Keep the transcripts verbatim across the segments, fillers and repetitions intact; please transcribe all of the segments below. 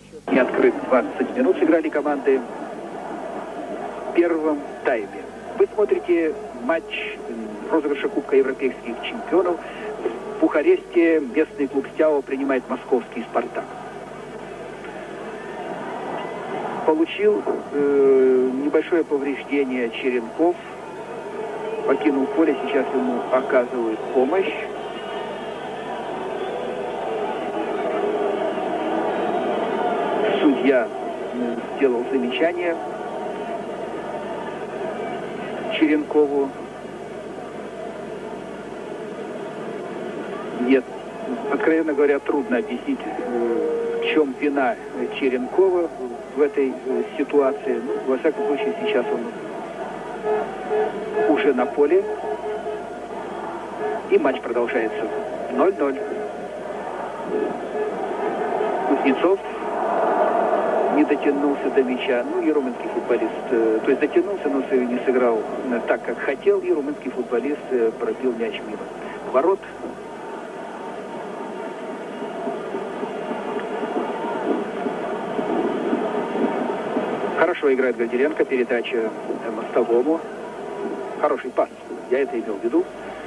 Не открыт двадцать минут сыграли команды в первом тайме. Вы смотрите матч розыгрыша Кубка Европейских чемпионов. В Бухаресте местный клуб «Стяо» принимает московский «Спартак». Получил э, небольшое повреждение Черенков. Покинул поле, сейчас ему оказывают помощь. Судья сделал замечание Черенкову. Нет, откровенно говоря, трудно объяснить, в чем вина Черенкова в этой ситуации. Ну, во всяком случае, сейчас он уже на поле. И матч продолжается. ноль ноль. Кузнецов не дотянулся до мяча. Ну и румынский футболист, то есть дотянулся, но не сыграл так, как хотел. И румынский футболист пробил мяч мимо ворот. Хорошо играет Горделенко, передача Мостовому. Хороший пас, я это имел в виду.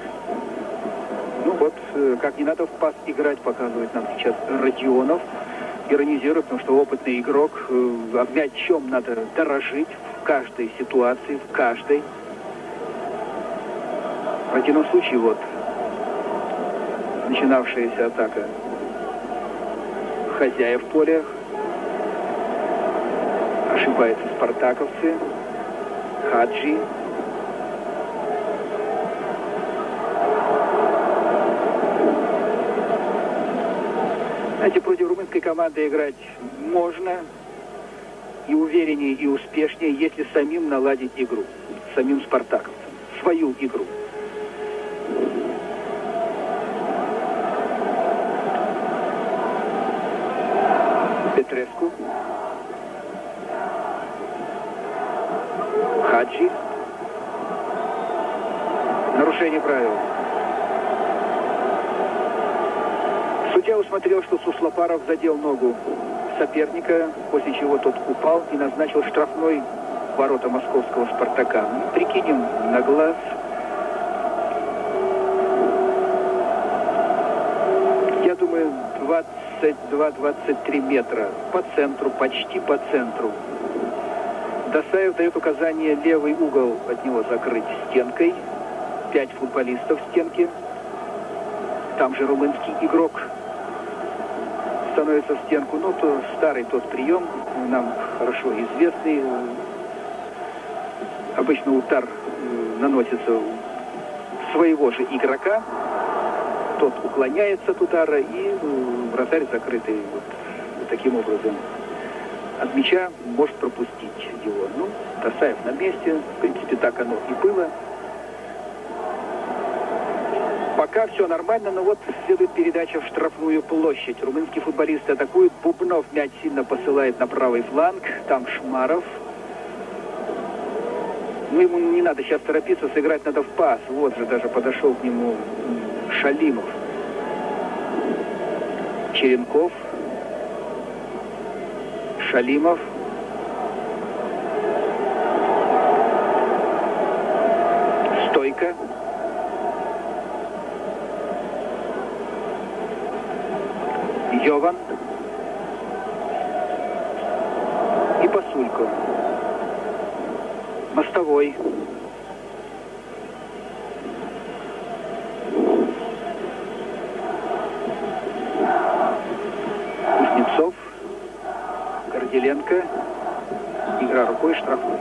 Ну вот, как не надо в пас играть, показывает нам сейчас Родионов. Иронизирует, потому что опытный игрок, мячом надо дорожить в каждой ситуации, в каждой. В противном случае, вот, начинавшаяся атака хозяев поля. Ошибаются спартаковцы. Хаджи. Знаете, против румынской команды играть можно и увереннее, и успешнее, если самим наладить игру. Самим спартаковцам. Свою игру. Петреску. Хаджи. Нарушение правил. Судья усмотрел, что Суслопаров задел ногу соперника, после чего тот упал и назначил штрафной ворота московского «Спартака». Прикинем на глаз. Я думаю, двадцать два — двадцать три метра. По центру, почти по центру. Досаев дает указание левый угол от него закрыть стенкой. Пять футболистов в стенке. Там же румынский игрок становится в стенку. Ну, то старый тот прием, нам хорошо известный. Обычно удар наносится своего же игрока. Тот уклоняется от удара, и вратарь закрытый вот таким образом от мяча может пропустить его. Ну, Досаев на месте. В принципе, так оно и было. Пока все нормально, но вот следует передача в штрафную площадь. Румынские футболисты атакуют. Бубнов мяч сильно посылает на правый фланг. Там Шмаров. Ну, ему не надо сейчас торопиться, сыграть надо в пас. Вот же даже подошел к нему Шалимов. Черенков. Шалимов. Стойко. Йован. И Пасулько. Мостовой. Кузнецов. Горделенко. Игра рукой, штрафной.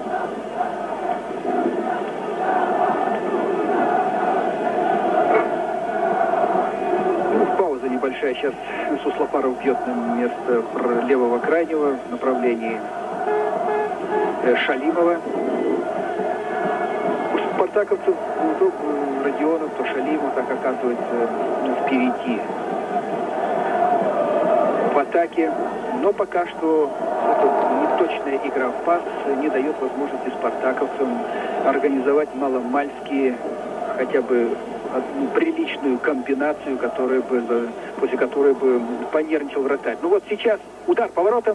Ну, пауза небольшая. Сейчас Суслопаров бьет на место левого крайнего в направлении Шалимова. У спартаковцев то Родионов, то Шалимов так оказывается впереди в атаке. Но пока что неточная игра в пас не дает возможности спартаковцам организовать маломальские хотя бы одну приличную комбинацию, которая бы, после которой бы понервничал вратарь. Ну вот сейчас удар поворотом.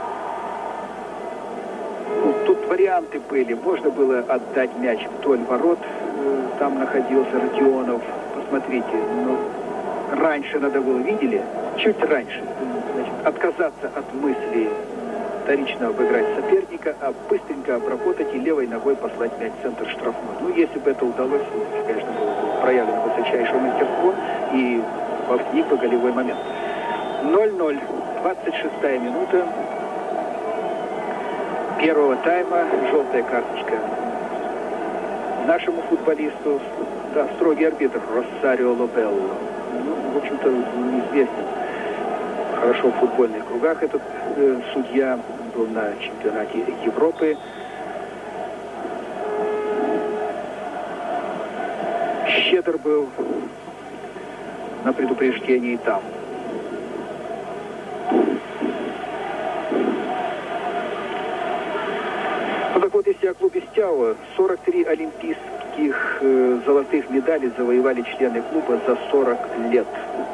Ну, тут варианты были. Можно было отдать мяч вдоль ворот. Там находился Родионов. Посмотрите, ну, раньше надо было, видели? Чуть раньше. Значит, отказаться от мысли вторично обыграть соперника, а быстренько обработать и левой ногой послать мяч в центр штрафной. Ну, если бы это удалось, конечно, было бы проявлено высочайшее мастерство и возник бы голевой момент. ноль-ноль. двадцать шестая минута первого тайма. Желтая карточка нашему футболисту. Да, строгий арбитр Росарио Лобелло. Ну, в общем-то, известен хорошо в футбольных кругах этот э, судья. Был на чемпионате Европы. Щедр был на предупреждении там. Ну так вот, если о клубе Стяуа, сорок три олимпийских э, золотых медалей завоевали члены клуба за сорок лет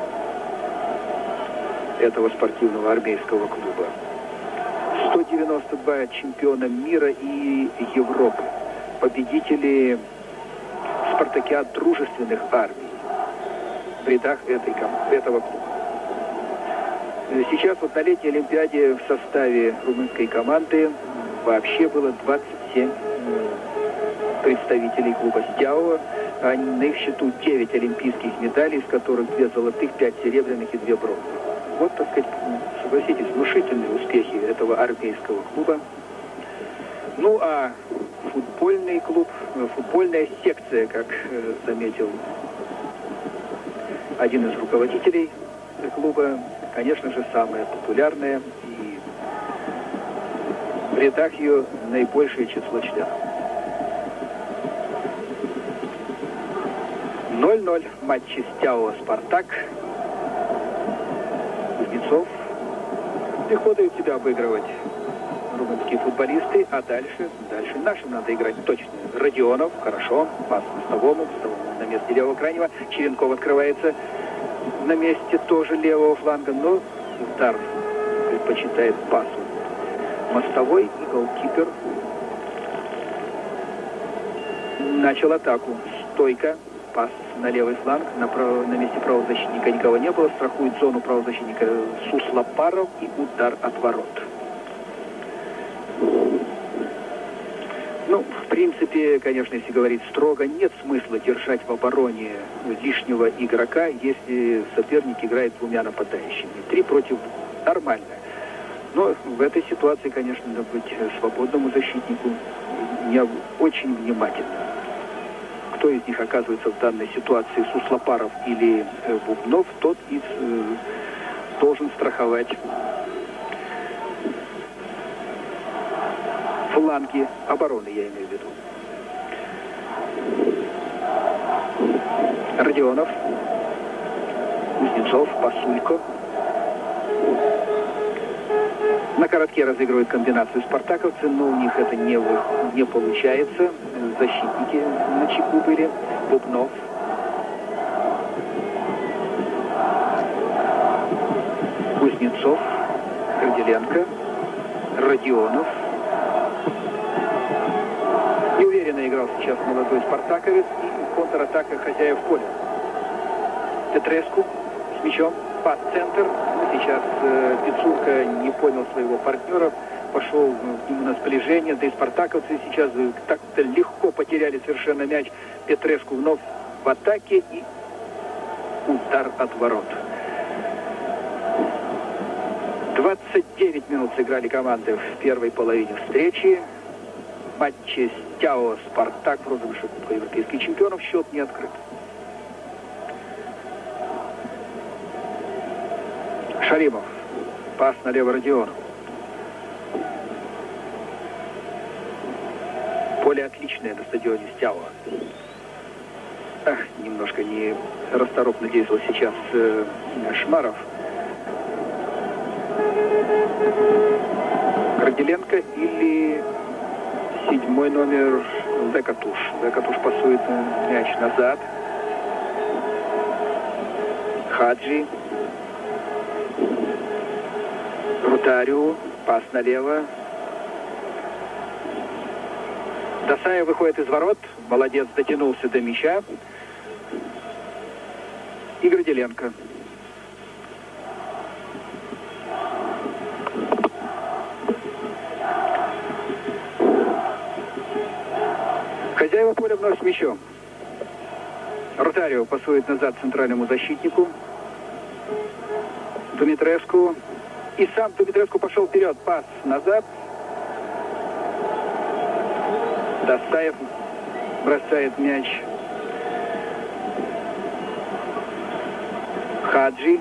этого спортивного армейского клуба. сто девяносто два чемпиона мира и Европы. Победители спартакиад дружественных армий в рядах этой, этого клуба. Сейчас вот на летней Олимпиаде в составе румынской команды вообще было двадцать семь представителей клуба Стяуа. А на их счету девять олимпийских медалей, из которых две золотых, пять серебряных и две бронзовых. Вот, так сказать, согласитесь, внушительные успехи этого армейского клуба. Ну, а футбольный клуб, футбольная секция, как э, заметил один из руководителей клуба, конечно же, самая популярная, и в рядах ее наибольшее число членов. ноль-ноль в матче Стяуа-Спартак. Кузнецов легко дают себя обыгрывать румынские футболисты, а дальше, дальше нашим надо играть точно. Родионов, хорошо, пас Мостовому, Мостовому на месте левого крайнего. Черенков открывается на месте тоже левого фланга, но удар предпочитает пасу Мостовой, и голкипер начал атаку. Стойка, пас на левый фланг, на, право, на месте правозащитника никого не было, страхует зону правозащитника Суслопаров и удар от ворот. Ну, в принципе, конечно, если говорить строго, нет смысла держать в обороне лишнего игрока, если соперник играет двумя нападающими. Три против двух. Нормально. Но в этой ситуации, конечно, надо быть свободному защитнику не очень внимательно. Кто из них оказывается в данной ситуации, Суслопаров или э, Бубнов, тот из, э, должен страховать фланги обороны, я имею в виду. Родионов, Кузнецов, Пасулько. На коротке разыгрывают комбинацию спартаковцы, но у них это не, не получается. Защитники на чеку были. Бубнов. Кузнецов. Горделенко. Родионов. Неуверенно играл сейчас молодой спартаковец. И контратака хозяев поля. Петреску с мячом. Пас центр. Сейчас э, Пиццулько не понял своего партнера, пошел к нему на сближение, да и спартаковцы сейчас э, так-то легко потеряли совершенно мяч. Петреску вновь в атаке и удар от ворот. двадцать девять минут сыграли команды в первой половине встречи. В матче Стяуа-Спартак в розыгрыше Кубка Европейских чемпионов счет не открыт. Шаримов. Пас налево Родиону. Поле отличное на стадионе Стяуа. Ах, немножко не расторопно действовал сейчас э, Шмаров. Горделенко или седьмой номер Векатуш. Векатуш пасует мяч назад. Хаджи. Рутариу. Пас налево. Досаев выходит из ворот. Молодец, дотянулся до мяча. И Градиленко. Хозяева поля вновь с мячом. Рутариу пасует назад центральному защитнику. Думитреску. И сам Думитреску пошел вперед. Пас назад. Досаев бросает мяч. Хаджи.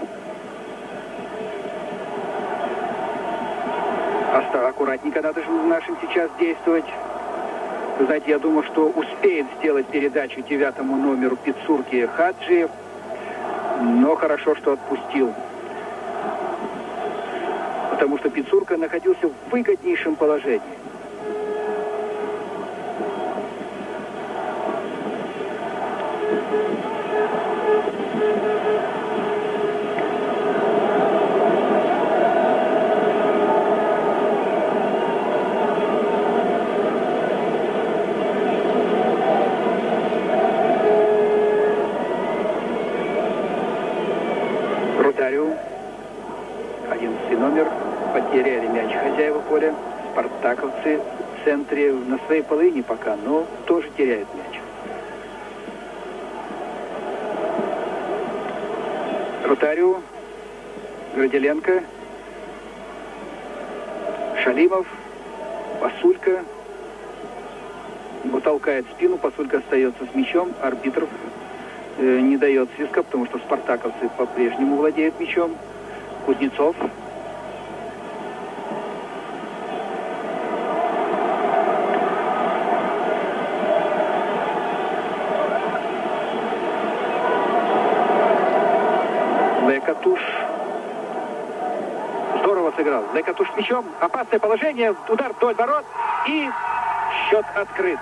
Оста- аккуратненько надо же нашим сейчас действовать. Вы знаете, я думаю, что успеет сделать передачу девятому номеру Пиццурки Хаджи. Но хорошо, что отпустил. Потому что Пиццурка находился в выгоднейшем положении. Рутариу. одиннадцатый номер. Потеряли мяч хозяева поля. Спартаковцы в центре на своей половине пока, но тоже теряют мяч. Рутариу. Градиленко. Шалимов. Пасулька. Его толкает в спину. Пасулька остается с мячом. Арбитр э, не дает свистка, потому что спартаковцы по-прежнему владеют мячом. Кузнецов. Лекатуш. Здорово сыграл. Лекатуш с мячом. Опасное положение. Удар вдоль ворот. И счет открыт.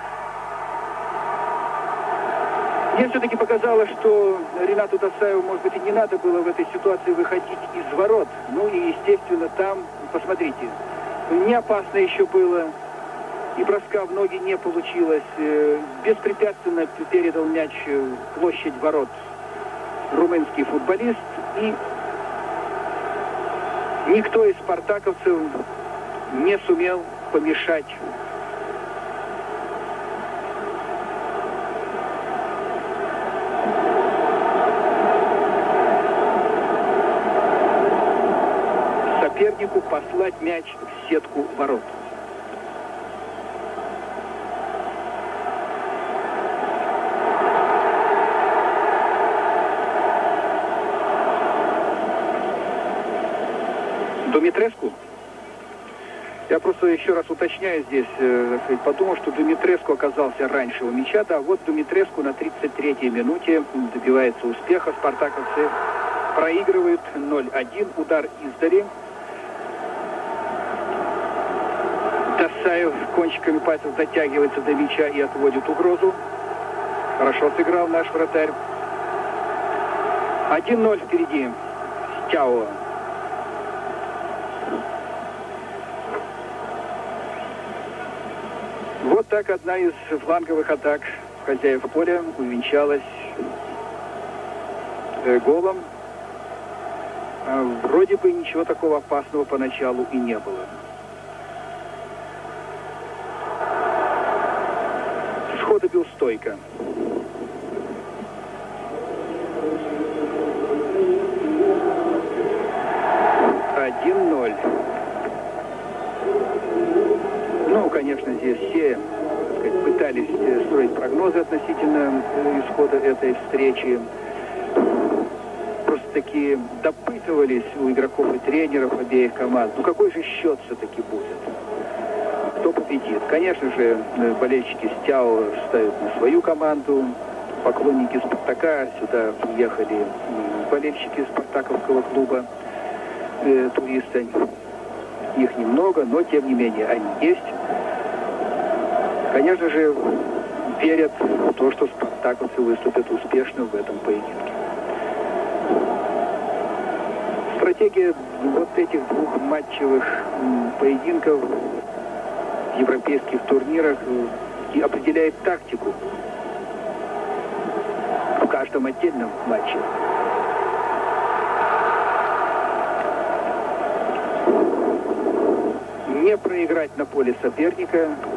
Мне все-таки показалось, что Ренату Досаеву, может быть, и не надо было в этой ситуации выходить из ворот. Ну и, естественно, там, посмотрите, не опасно еще было. И броска в ноги не получилось. Беспрепятственно передал мяч в площадь ворот румынский футболист. И никто из спартаковцев не сумел помешать. Сопернику послать мяч в сетку ворот. Думитреску. Я просто еще раз уточняю здесь, э, подумал, что Думитреску оказался раньше у мяча. Да, вот Думитреску на тридцать третьей минуте добивается успеха. Спартаковцы проигрывают ноль один. Удар издали. Досаев кончиками пальцев дотягивается до мяча и отводит угрозу. Хорошо сыграл наш вратарь. один ноль впереди. Стяо. Вот так одна из фланговых атак хозяев поля увенчалась э, голом. А вроде бы ничего такого опасного поначалу и не было. Сходу бил стойко. один ноль. Ну, конечно, здесь все, так сказать, пытались строить прогнозы относительно исхода этой встречи. Просто таки допытывались у игроков и тренеров обеих команд. Ну, какой же счет все-таки будет? Кто победит? Конечно же, болельщики Стяо ставят на свою команду. Поклонники Спартака, сюда приехали болельщики спартаковского клуба, э, туристы. Их немного, но тем не менее они есть. Конечно же, верят в то, что спартаковцы выступят успешно в этом поединке. Стратегия вот этих двух матчевых поединков в европейских турнирах и определяет тактику в каждом отдельном матче. Не проиграть на поле соперника —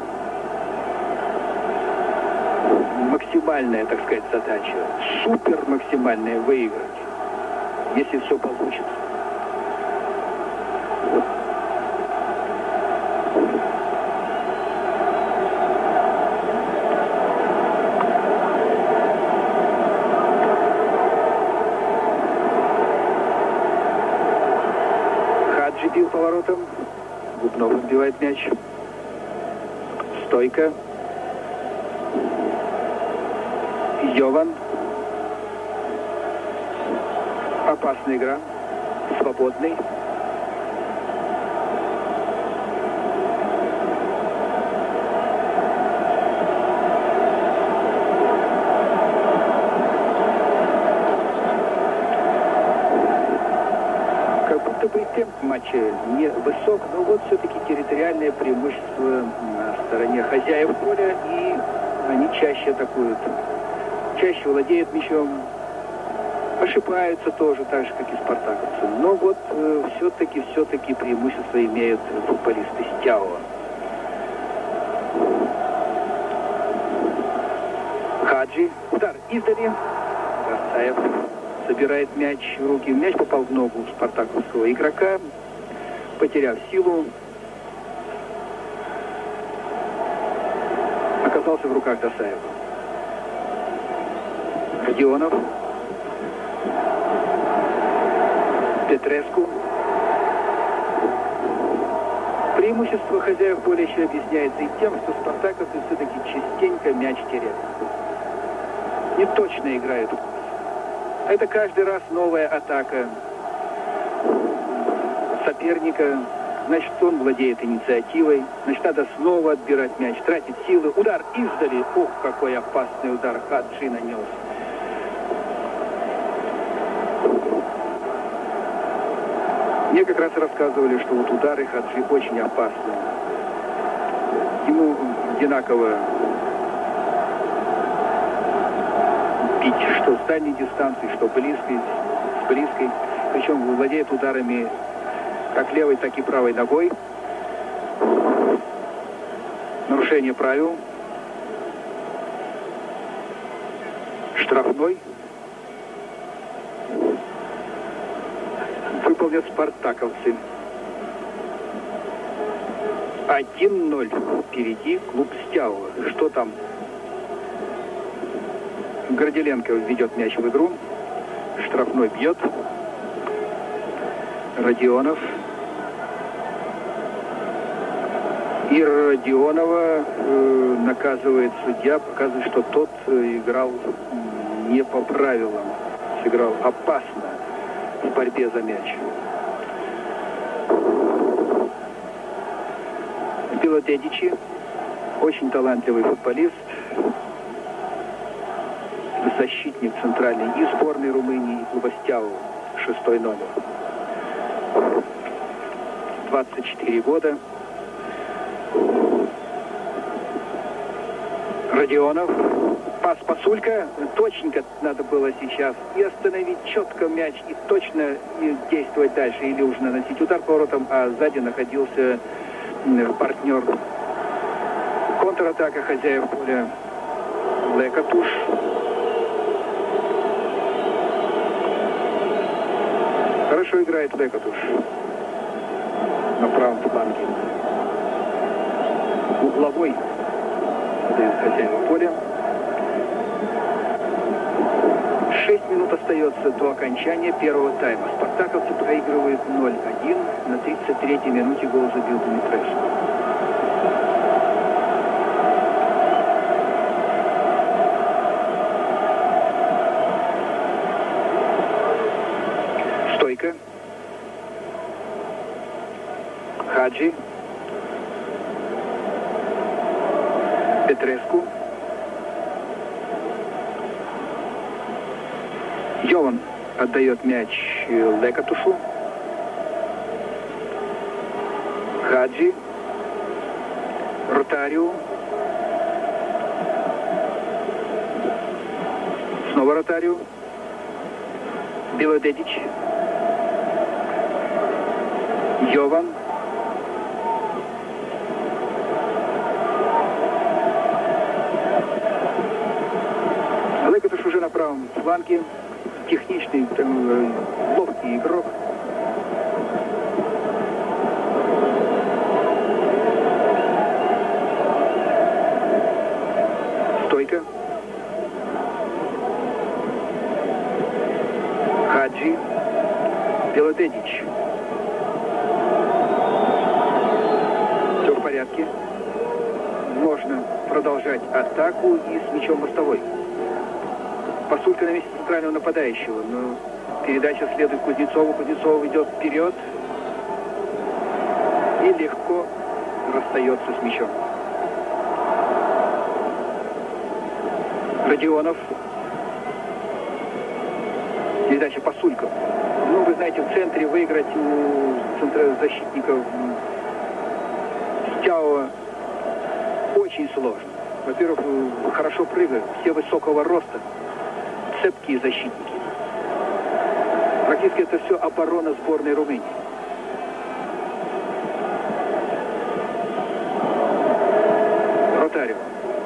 максимальная, так сказать, задача. Супер максимальная — выиграть, если все получится. Хаджи бил поворотом. Бубнов отбивает мяч. Стойка. Йован. Опасная игра. Свободный. Как будто бы темп матча не высок, но вот все-таки территориальное преимущество на стороне хозяев поля, и они чаще атакуют. Чаще владеют мячом, ошибаются тоже, так же, как и спартаковцы. Но вот э, все-таки, все-таки преимущество имеют футболисты Стяуа. Хаджи. Удар издали. Гарцаев собирает мяч в руки. Мяч попал в ногу спартаковского игрока, потеряв силу. Оказался в руках Досаева. Родионов. Петреску. Преимущество хозяев поля еще объясняется и тем, что спартаковцы все-таки частенько мяч теряют. Не точно играют. Это каждый раз новая атака соперника. Значит, он владеет инициативой. Значит, надо снова отбирать мяч, тратить силы. Удар издали. Ох, какой опасный удар Хаджи нанес. Мне как раз рассказывали, что вот удары Хаджи очень опасны. Ему одинаково бить, что с дальней дистанции, что близкой, с близкой. Причем владеет ударами как левой, так и правой ногой. Нарушение правил. Штрафной. Выполнят спартаковцы. один ноль. Впереди клуб Стяуа. Что там? Горделенко ведет мяч в игру. Штрафной бьет. Родионов. И Родионова э, наказывает судья, показывает, что тот э, играл не по правилам. Сыграл опасно в борьбе за мяч. Белодедичи. Очень талантливый футболист. Защитник центральный и сборной Румынии, и клуба Стяуа. Шестой номер. двадцать четыре года. Родионов. Пас Пасулька. Точненько надо было сейчас и остановить четко мяч, и точно и действовать дальше. Или уже наносить удар поворотом, а сзади находился партнер. Контратака хозяев поля. Лекатуш. Хорошо играет Лекатуш на правом фланге. Угловой подает хозяин поля. Шесть минут остается до окончания первого тайма. Спартаковцы проигрывают ноль один. На тридцать третьей минуте гол забил Дмитреску. Стойка. Хаджи. Петреску. Йован отдает мяч Лекатушу. Хаджи. Ротариу. Снова Ротариу. Белодедич. Йован. Лекотуш уже на правом фланге. Техничный, там, ловкий игрок. Стойка. Хаджи. Белодедич. Все в порядке. Можно продолжать атаку и с мячом мостовой. Пасулька на месте центрального нападающего, но передача следует Кузнецову. Кузнецов идет вперед и легко расстается с мячом. Родионов. Передача Пасулька. Ну, вы знаете, в центре выиграть у центрозащитников Стяуа очень сложно. Во-первых, хорошо прыгают, все высокого роста, цепкие защитники. Практически это все оборона сборной Румынии. Ротариу.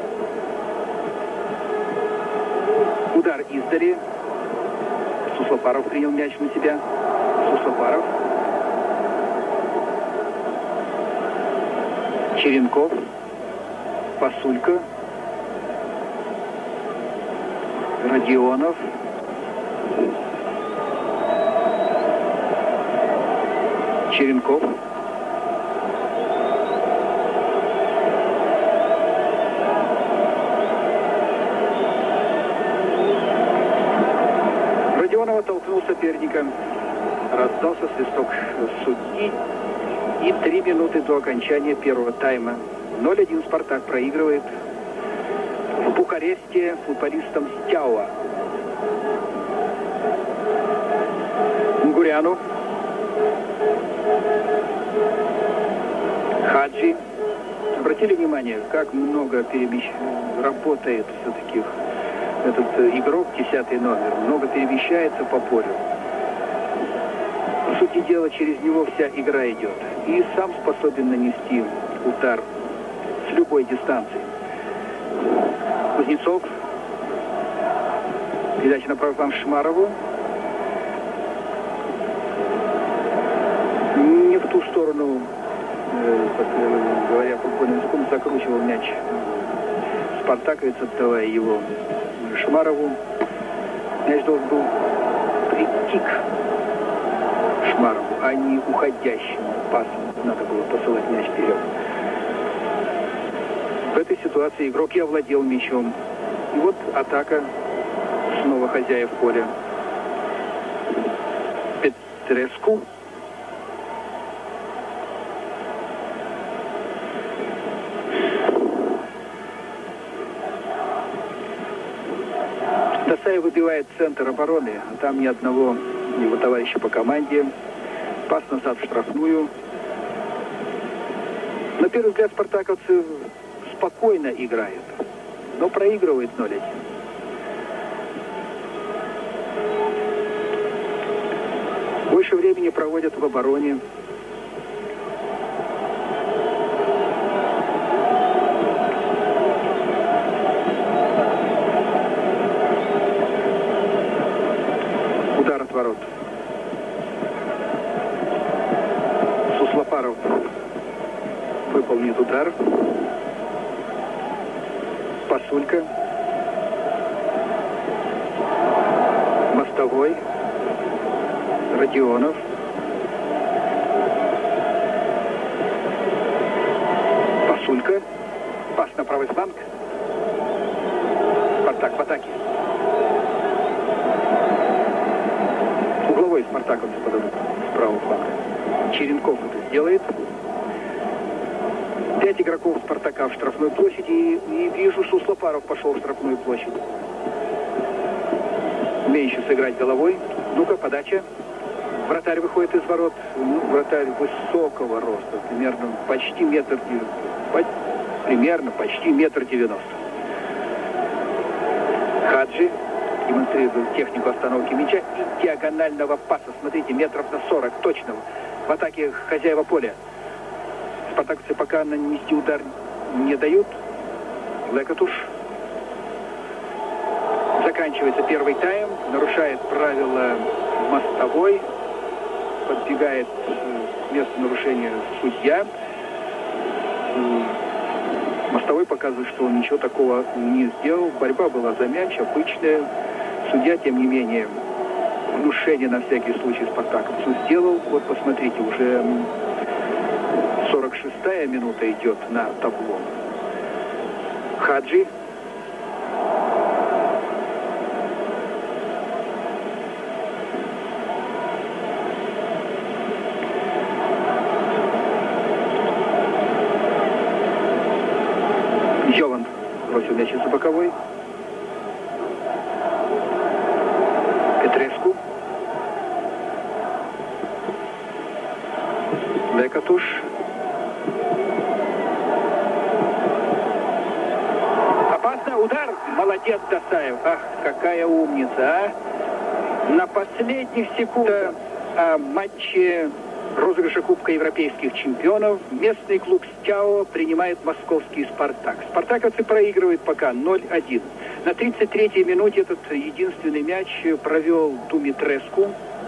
Удар издали. Суслопаров принял мяч на себя. Суслопаров. Черенков. Пасулька. Родионов. Черенков. Родионова толкнул соперника. Раздался свисток судьи. И три минуты до окончания первого тайма. ноль один «Спартак» проигрывает в Бухаресте футболистам Стяуа. Нгуряну. Хаджи. Обратили внимание, как много перемещ... работает все-таки этот игрок, десятый номер. Много перемещается по полю. По сути дела, через него вся игра идет. И сам способен нанести удар с любой дистанции. Кузнецов. Передача на правый фланг Шмарову. Не в ту сторону, э, как э, говоря футбольным языком, закручивал мяч спартаковец, отдавая его Шмарову. Мяч должен был прийти к Шмарову, а не уходящему пасу. Надо было посылать мяч вперед. В этой ситуации игрок и овладел мячом. И вот атака снова хозяев поля. Петреску. Досаев выбивает центр обороны, а там ни одного его товарища по команде. Пас назад в штрафную. На первый взгляд спартаковцы спокойно играют, но проигрывают ноль один. Больше времени проводят в обороне. Удар от ворот. Суслопаров выполнит удар. Пасулька. Мостовой. Родионов. Пасулька. Пас на правый фланг. Спартак в атаке. Угловой спартаковцы подадут с правого фланга. Черенков это сделает. Пять игроков Спартака в штрафной площади. И, и вижу, Суслопаров пошел в штрафную площадь. Умеющий сыграть головой. Ну-ка, подача. Вратарь выходит из ворот. Ну, вратарь высокого роста, примерно почти метр девяносто. Примерно почти метр девяносто. Хаджи демонстрирует технику остановки мяча и диагонального паса. Смотрите, метров на сорок точного. В атаке хозяева поля. Спартаковцы пока нанести удар не дают. Лекатуш. Заканчивается первый тайм. Нарушает правила Мостовой. Подбегает к месту нарушения судья. Мостовой показывает, что он ничего такого не сделал. Борьба была за мяч, обычная. Судья, тем не менее, внушение на всякий случай спартаковцу сделал. Вот посмотрите, уже сорок шестая минута идет на табло. Хаджи. Йован бросил мяч из-за боковой. Петреску. Лекатуш. Опасно. Удар. Молодец, Досаев. Ах, какая умница, а. На последних секундах о матче розыгрыша Кубка Европейских чемпионов местный клуб «Стяо» принимает московский «Спартак». Спартаковцы проигрывают пока ноль один. На тридцать третьей минуте этот единственный мяч провел Думитреску.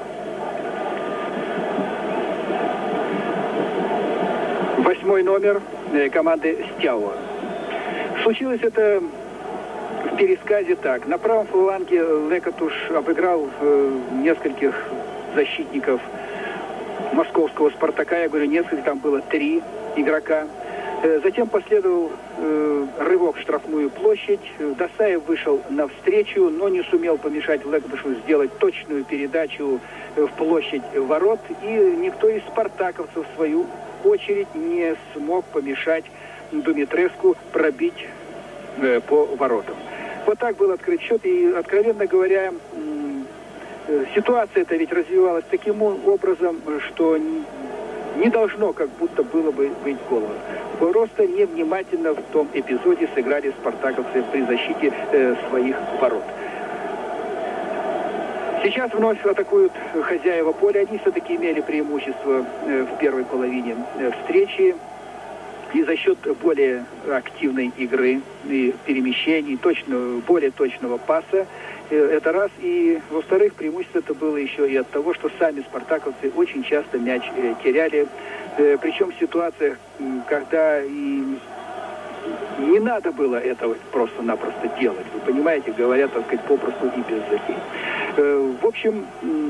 Восьмой номер команды «Стяо». Случилось это в пересказе так. На правом фланге Лекатуш обыграл нескольких защитников московского «Спартака». Я говорю, несколько, там было три игрока. Затем последовал э, рывок в штрафную площадь. Досаев вышел навстречу, но не сумел помешать Лекатушу сделать точную передачу в площадь ворот. И никто из спартаковцев, в свою очередь, не смог помешать Думитреску пробить э, по воротам. Вот так был открыт счет. И, откровенно говоря, ситуация-то ведь развивалась таким образом, что не должно как будто было бы быть гола. Просто невнимательно в том эпизоде сыграли спартаковцы при защите э, своих ворот. Сейчас вновь атакуют хозяева поля. Они все-таки имели преимущество э, в первой половине э, встречи. И за счет более активной игры и перемещений, точно, более точного паса, это раз. И, во-вторых, преимущество это было еще и от того, что сами спартаковцы очень часто мяч теряли. Причем в ситуациях, когда и не надо было этого просто-напросто делать. Вы понимаете, говорят, так сказать, попросту и без затей. В общем,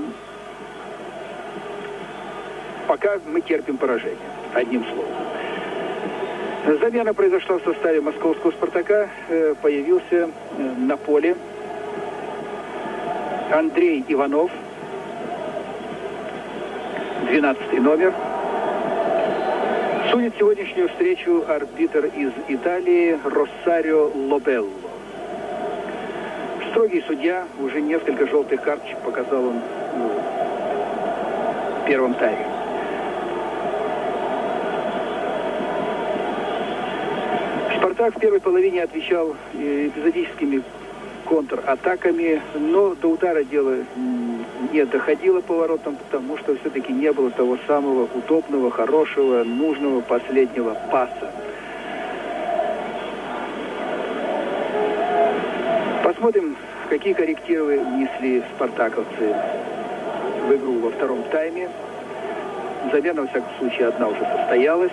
пока мы терпим поражение, одним словом. Замена произошла в составе московского «Спартака». Появился на поле Андрей Иванов, двенадцатый номер. Судит сегодняшнюю встречу арбитр из Италии Россарио Лобелло. Строгий судья, уже несколько желтых карточек показал он в первом тайме. «Спартак» в первой половине отвечал эпизодическими контратаками, но до удара дело не доходило по воротам, потому что все-таки не было того самого удобного, хорошего, нужного последнего паса. Посмотрим, какие коррективы внесли спартаковцы в игру во втором тайме. Замена, во всяком случае, одна уже состоялась.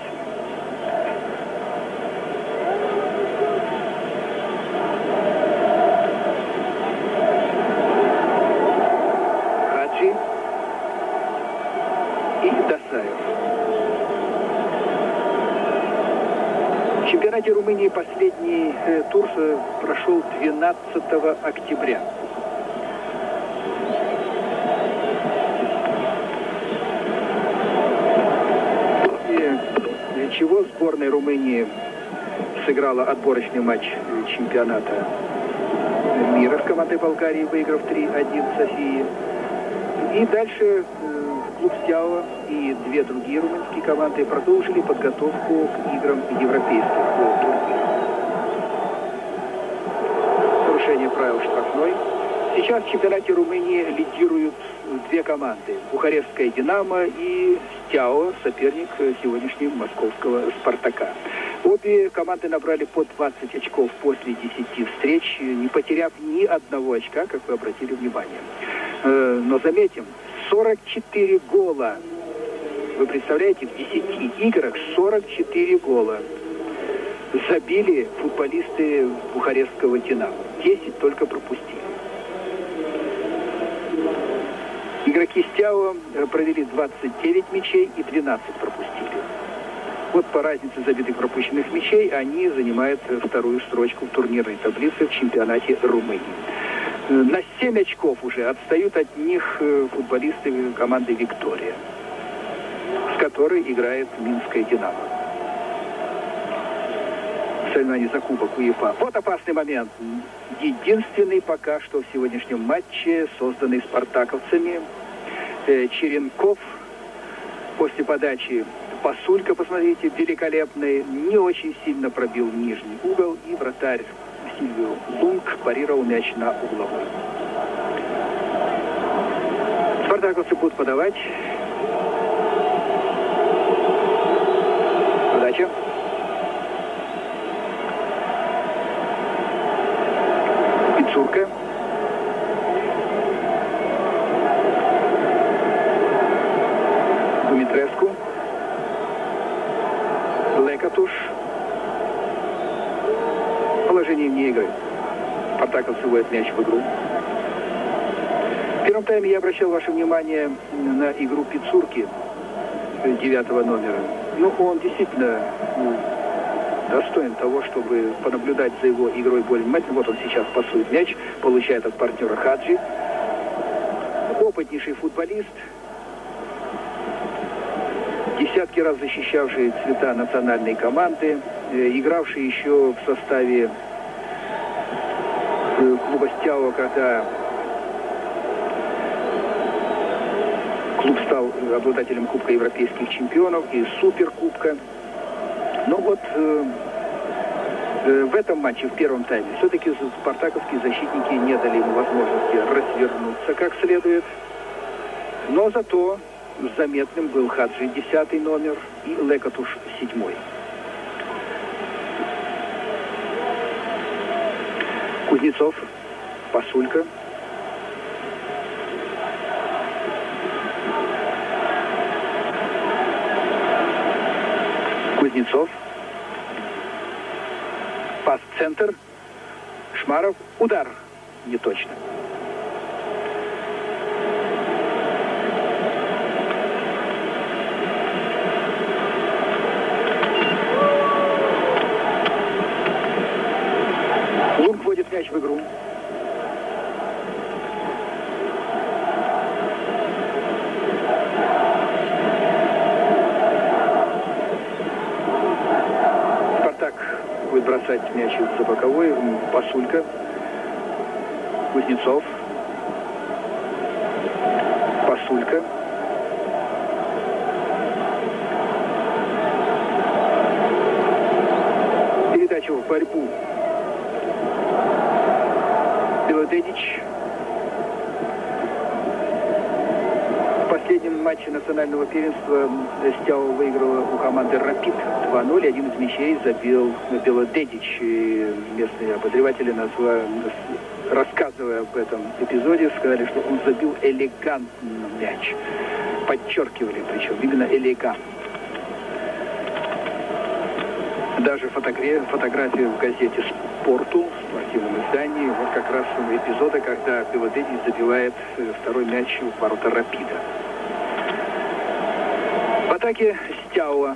В чемпионате Румынии последний э, тур э, прошел двенадцатого октября. И, для чего сборная Румынии сыграла отборочный матч чемпионата мира с командой Болгарии, выиграв три один в Софии. И дальше э, клуб «Стяуа» и две другие румынские команды продолжили подготовку к играм европейских турниров. Нарушение правил штрафной. Сейчас в чемпионате Румынии лидируют две команды. Бухарестская «Динамо» и «Стяуа», соперник сегодняшнего московского «Спартака». Обе команды набрали по двадцать очков после десяти встреч, не потеряв ни одного очка, как вы обратили внимание. Но заметим, сорок четыре гола. Вы представляете, в десяти играх сорок четыре гола забили футболисты бухарестского «Динамо». десять только пропустили. Игроки «Стяуа» провели двадцать девять мячей и двенадцать пропустили. Вот по разнице забитых пропущенных мячей они занимают вторую строчку в турнирной таблице в чемпионате Румынии. На семь очков уже отстают от них футболисты команды «Виктория», с которой играет минская «Динамо». Соревнование за кубок УЕФА. Вот опасный момент. Единственный пока что в сегодняшнем матче, созданный спартаковцами. Черенков после подачи Пасулька, посмотрите, великолепный, не очень сильно пробил нижний угол, и вратарь Сильвио Лунг парировал мяч на угловой. Спартаковцы будут подавать. Подача. Пиццурка. Думитреску. Лекатуш. Положение вне игры. Спартаковцы вводят мяч в игру. В первом тайме я обращал ваше внимание на игру Пиццурки, девятого номера. Ну, он действительно ну, достоин того, чтобы понаблюдать за его игрой более внимательно. Вот он сейчас пасует мяч, получает от партнера Хаджи. Опытнейший футболист, десятки раз защищавший цвета национальной команды, э, игравший еще в составе э, клуба «Стяуа», когда клуб стал обладателем Кубка Европейских чемпионов и Суперкубка. Но вот э, э, в этом матче, в первом тайме, все-таки спартаковские защитники не дали ему возможности развернуться как следует. Но зато заметным был Хаджи, десятый номер, и Лекатуш, седьмой. Кузнецов, Пасулька. Кузнецов. Пас в центр. Шмаров. Удар. Не точно. Лунг вводит мяч в игру. Спартак будет бросать мяч за боковой. Пасулька. Кузнецов. Пасулька. Передача в борьбу. Белодедич. В последнем матче национального первенства «Стяуа» выиграла у команды «Рапид» два ноль. Один из мячей забил Белодедич. И местные обозреватели, назвали, рассказывая об этом эпизоде, сказали, что он забил элегантный мяч. Подчеркивали, причем именно элегантно. Даже фотография, фотография в газете «Спорту», в спортивном издании, вот как раз эпизода, когда Белодедич забивает второй мяч в ворота «Рапида». В атаке «Стяуа».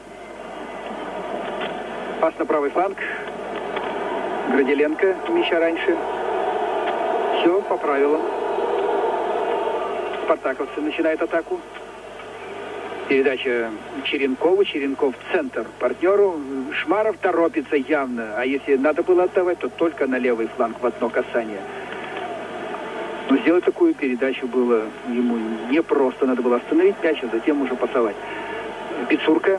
Пас на правый фланг. Градиленко мяча раньше. Все по правилам. Спартаковцы начинают атаку. Передача Черенкову. Черенков в центр партнеру. Шмаров торопится явно. А если надо было отдавать, то только на левый фланг в одно касание. Но сделать такую передачу было ему непросто. Надо было остановить мяч, а затем уже пасовать. Пиццурка.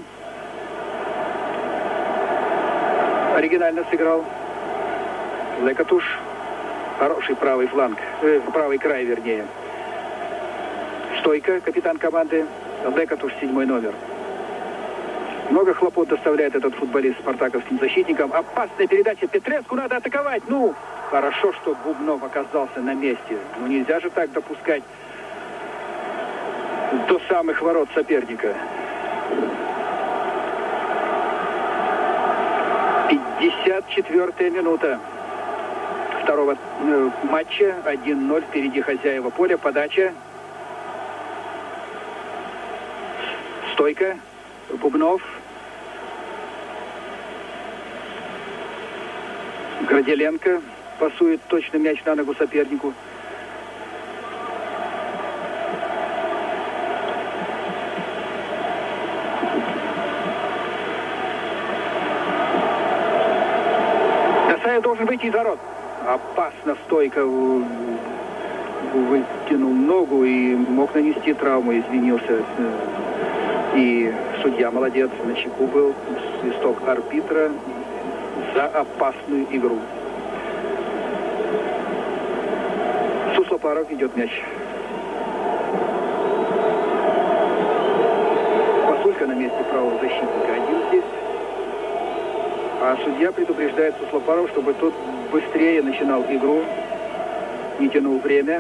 Оригинально сыграл. Лекатуш. Хороший правый фланг. Э, правый край, вернее. Стойка, капитан команды. Лекатуш, седьмой номер. Много хлопот доставляет этот футболист спартаковским защитникам. Опасная передача. Петреску надо атаковать. Ну, хорошо, что Бубнов оказался на месте. Ну, нельзя же так допускать до самых ворот соперника. пятьдесят четвёртая минута второго э, матча. один ноль. Впереди хозяева поля. Подача. Стойка. Бубнов. Градиленко пасует точно мяч на ногу сопернику. Досаев должен выйти из ворот. Опасно. Стойка вытянул ногу и мог нанести травму. Извинился. И судья молодец. На чеку был. Свисток арбитра за опасную игру. Суслопаров ведет мяч. Пасулька на месте правого защитника. Один здесь. А судья предупреждает Суслопаров, чтобы тот быстрее начинал игру. Не тянул время.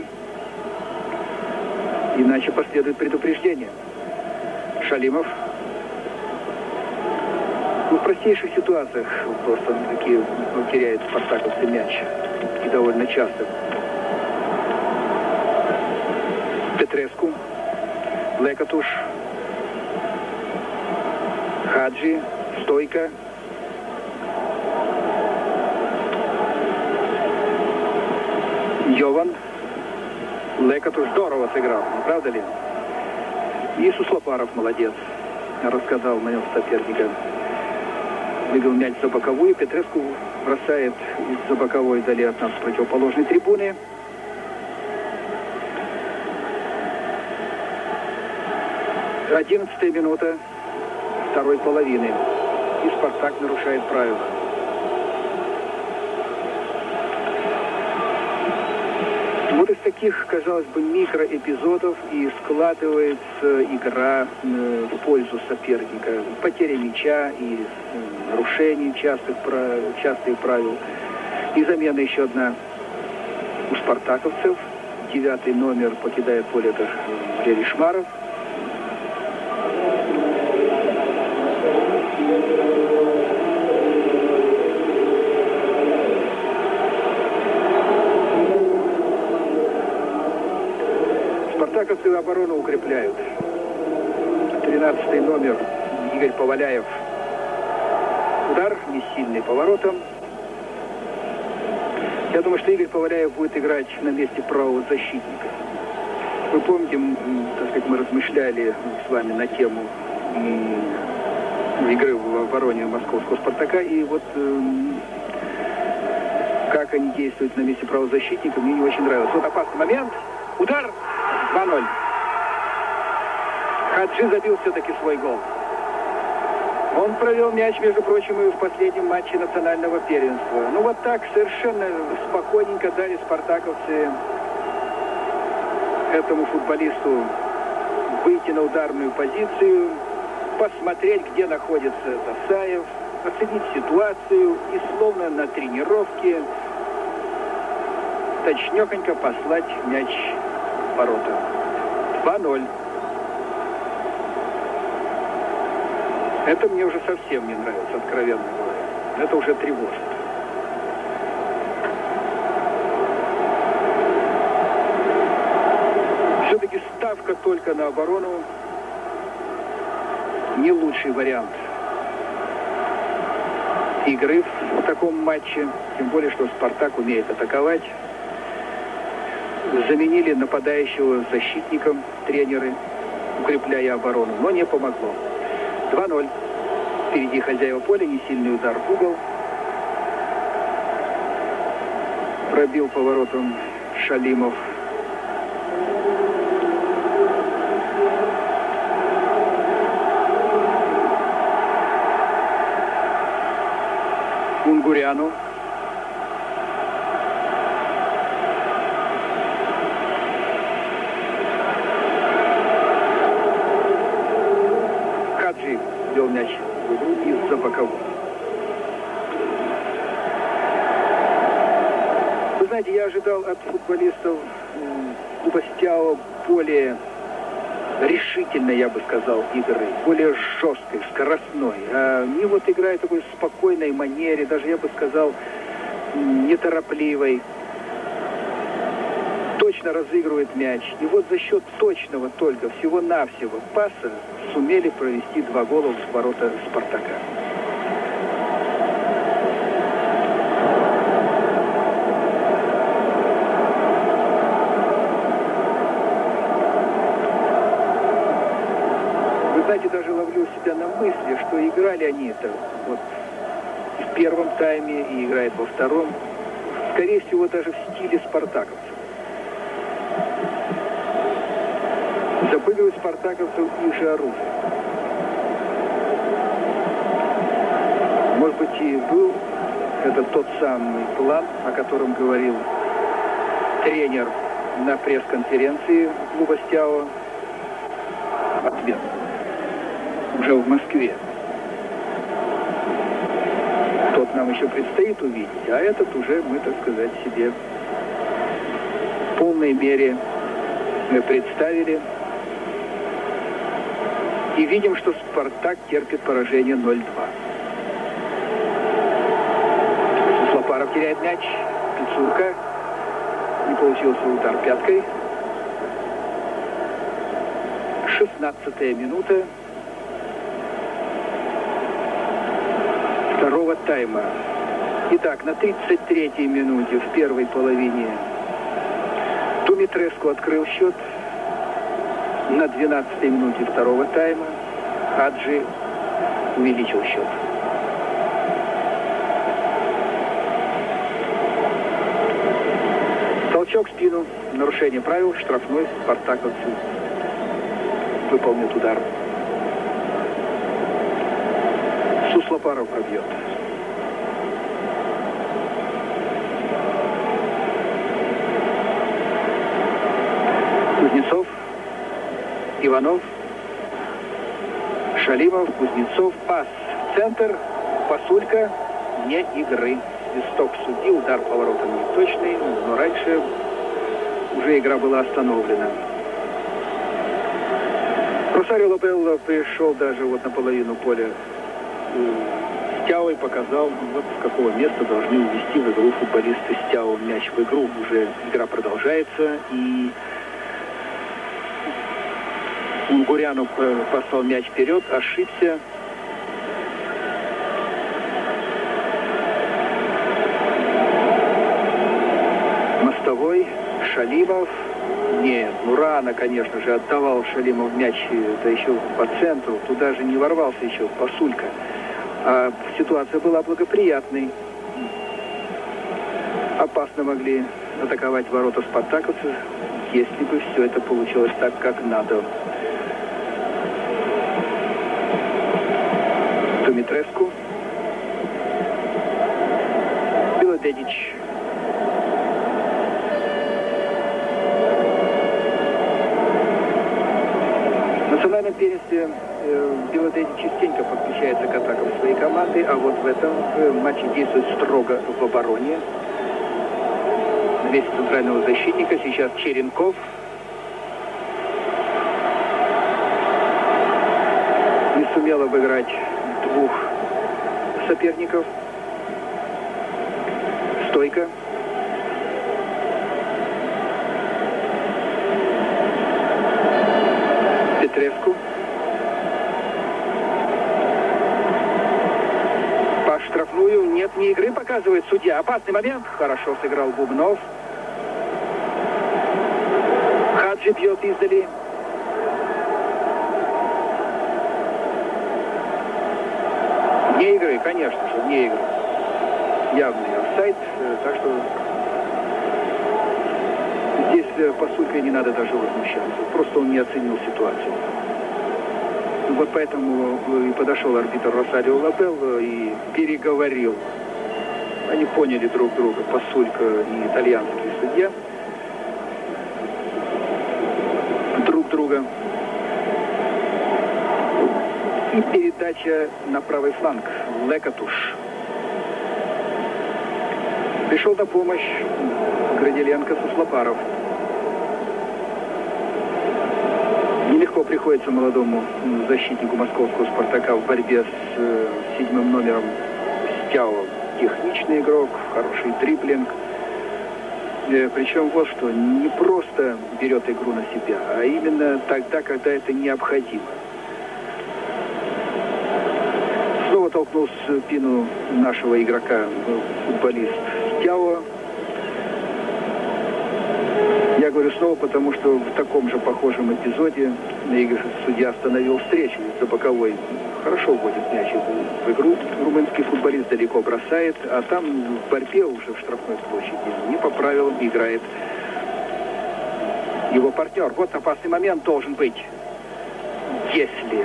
Иначе последует предупреждение. Шалимов. Ну, в простейших ситуациях просто такие теряют спартаковцы мяч. И довольно часто. Петреску. Лекатуш. Хаджи. Стойка. Йован. Лекатуш здорово сыграл, не правда ли? И Суслопаров молодец. Рассказал на нем соперника. Выбил мяч за боковую. Петреску бросает из-за боковой вдали от нас с противоположной трибуны. Одиннадцатая минута второй половины. И Спартак нарушает правила. Вот из таких, казалось бы, микроэпизодов и складывается игра э, в пользу соперника. Потеря мяча и э, нарушение частых, частых правил. И замена еще одна у спартаковцев. Девятый номер покидает поле, это Валерий Шмаров. Спартаковцы оборону укрепляют. тринадцатый номер Игорь Поваляев. Удар не сильный поворотом. Я думаю, что Игорь Поваляев будет играть на месте правого защитника. Вы помните, так сказать, мы размышляли с вами на тему игры в обороне московского «Спартака». И вот э, как они действуют на месте правозащитника, мне не очень нравилось. Вот опасный момент. Удар. два ноль. Хаджи забил все-таки свой гол. Он провел мяч, между прочим, и в последнем матче национального первенства. Ну вот так совершенно спокойненько дали спартаковцы этому футболисту выйти на ударную позицию, посмотреть, где находится Досаев, оценить ситуацию и словно на тренировке точнёхонько послать мяч в ворота. два ноль. Это мне уже совсем не нравится, откровенно говоря. Это уже тревожит. Все-таки ставка только на оборону не лучший вариант игры в таком матче. Тем более, что «Спартак» умеет атаковать. Заменили нападающего защитником тренеры, укрепляя оборону, но не помогло. два ноль. Впереди хозяева поля, несильный удар в угол. Пробил поворотом Шалимов. Унгуряну. Хаджи ввел мяч в игру из-за бокового. Вы знаете, я ожидал от футболистов Клуба Стяо более решительной, я бы сказал, игры, более жесткой, скоростной. А они вот играют в такой спокойной манере, даже, я бы сказал, неторопливой. Точно разыгрывает мяч. И вот за счет точного только, всего-навсего паса сумели провести два гола в ворота «Спартака». Знаете, даже ловлю себя на мысли, что играли они это вот в первом тайме и играют во втором, скорее всего, даже в стиле спартаковцев. Запугивают спартаковцев их же оружие. Может быть, и был это тот самый план, о котором говорил тренер на пресс-конференции клуба Стяо. Ответ. Уже в Москве. Тот нам еще предстоит увидеть, а этот уже мы, так сказать, себе в полной мере мы представили. И видим, что «Спартак» терпит поражение ноль два. Суслопаров теряет мяч. Пиццурка. Не получился удар пяткой. шестнадцатая минута второго тайма. Итак, на тридцать третьей минуте в первой половине Думитреску открыл счет. На двенадцатой минуте второго тайма Хаджи увеличил счет. Толчок в спину, нарушение правил, штрафной, спартаковцы выполнит удар. Суслопаров пробьет. Кузнецов, Иванов, Шалимов, Кузнецов, пас в центр, Пасулька, вне игры. Свисток судьи, удар поворотом не точный, но раньше уже игра была остановлена. Росарио Лабелло пришел даже вот на половину поля Стяо и показал, вот с какого места должны увести в игру футболисты Стяо мяч в игру. Уже игра продолжается, и Унгуряну послал мяч вперед, ошибся. Мостовой, Шалимов. Нет, ну рано, конечно же, отдавал Шалимов мяч, это еще по центру, туда же не ворвался еще Пасулька. А ситуация была благоприятной. Опасно могли атаковать ворота спартаковцев, если бы все это получилось так, как надо. Думитреску. Белодедич. В национальном первенстве э, Белодедич частенько подключается к атакам своей команды, а вот в этом э, матче действует строго в обороне. На месте центрального защитника сейчас Черенков. Не сумел обыграть двух соперников. Стойка. Петреску. По штрафную нет ни игры, показывает судья. Опасный момент. Хорошо сыграл Бубнов. Хаджи бьет издали. Вне игры, конечно же, вне игры. Явный офсайд, так что здесь Пасулька не надо даже возмущаться. Просто он не оценил ситуацию. Вот поэтому и подошел арбитр Росарио Лабелло и переговорил Они поняли друг друга, Пасулька и итальянский судья. Друг друга. И передача на правый фланг. Лекатуш. Пришел на помощь Градиленко Суслопаров. Нелегко приходится молодому защитнику московского «Спартака» в борьбе с э, седьмым номером Стяо. Техничный игрок, хороший дриблинг. Э, причем вот что, не просто берет игру на себя, а именно тогда, когда это необходимо. Снова толкнул в спину нашего игрока футболист Стяо. Я говорю снова, потому что в таком же похожем эпизоде судья остановил встречу из-за боковой. Хорошо вводит мяч в игру. Румынский футболист далеко бросает, а там в борьбе уже в штрафной площади не по правилам играет его партнер. Вот опасный момент должен быть. Если...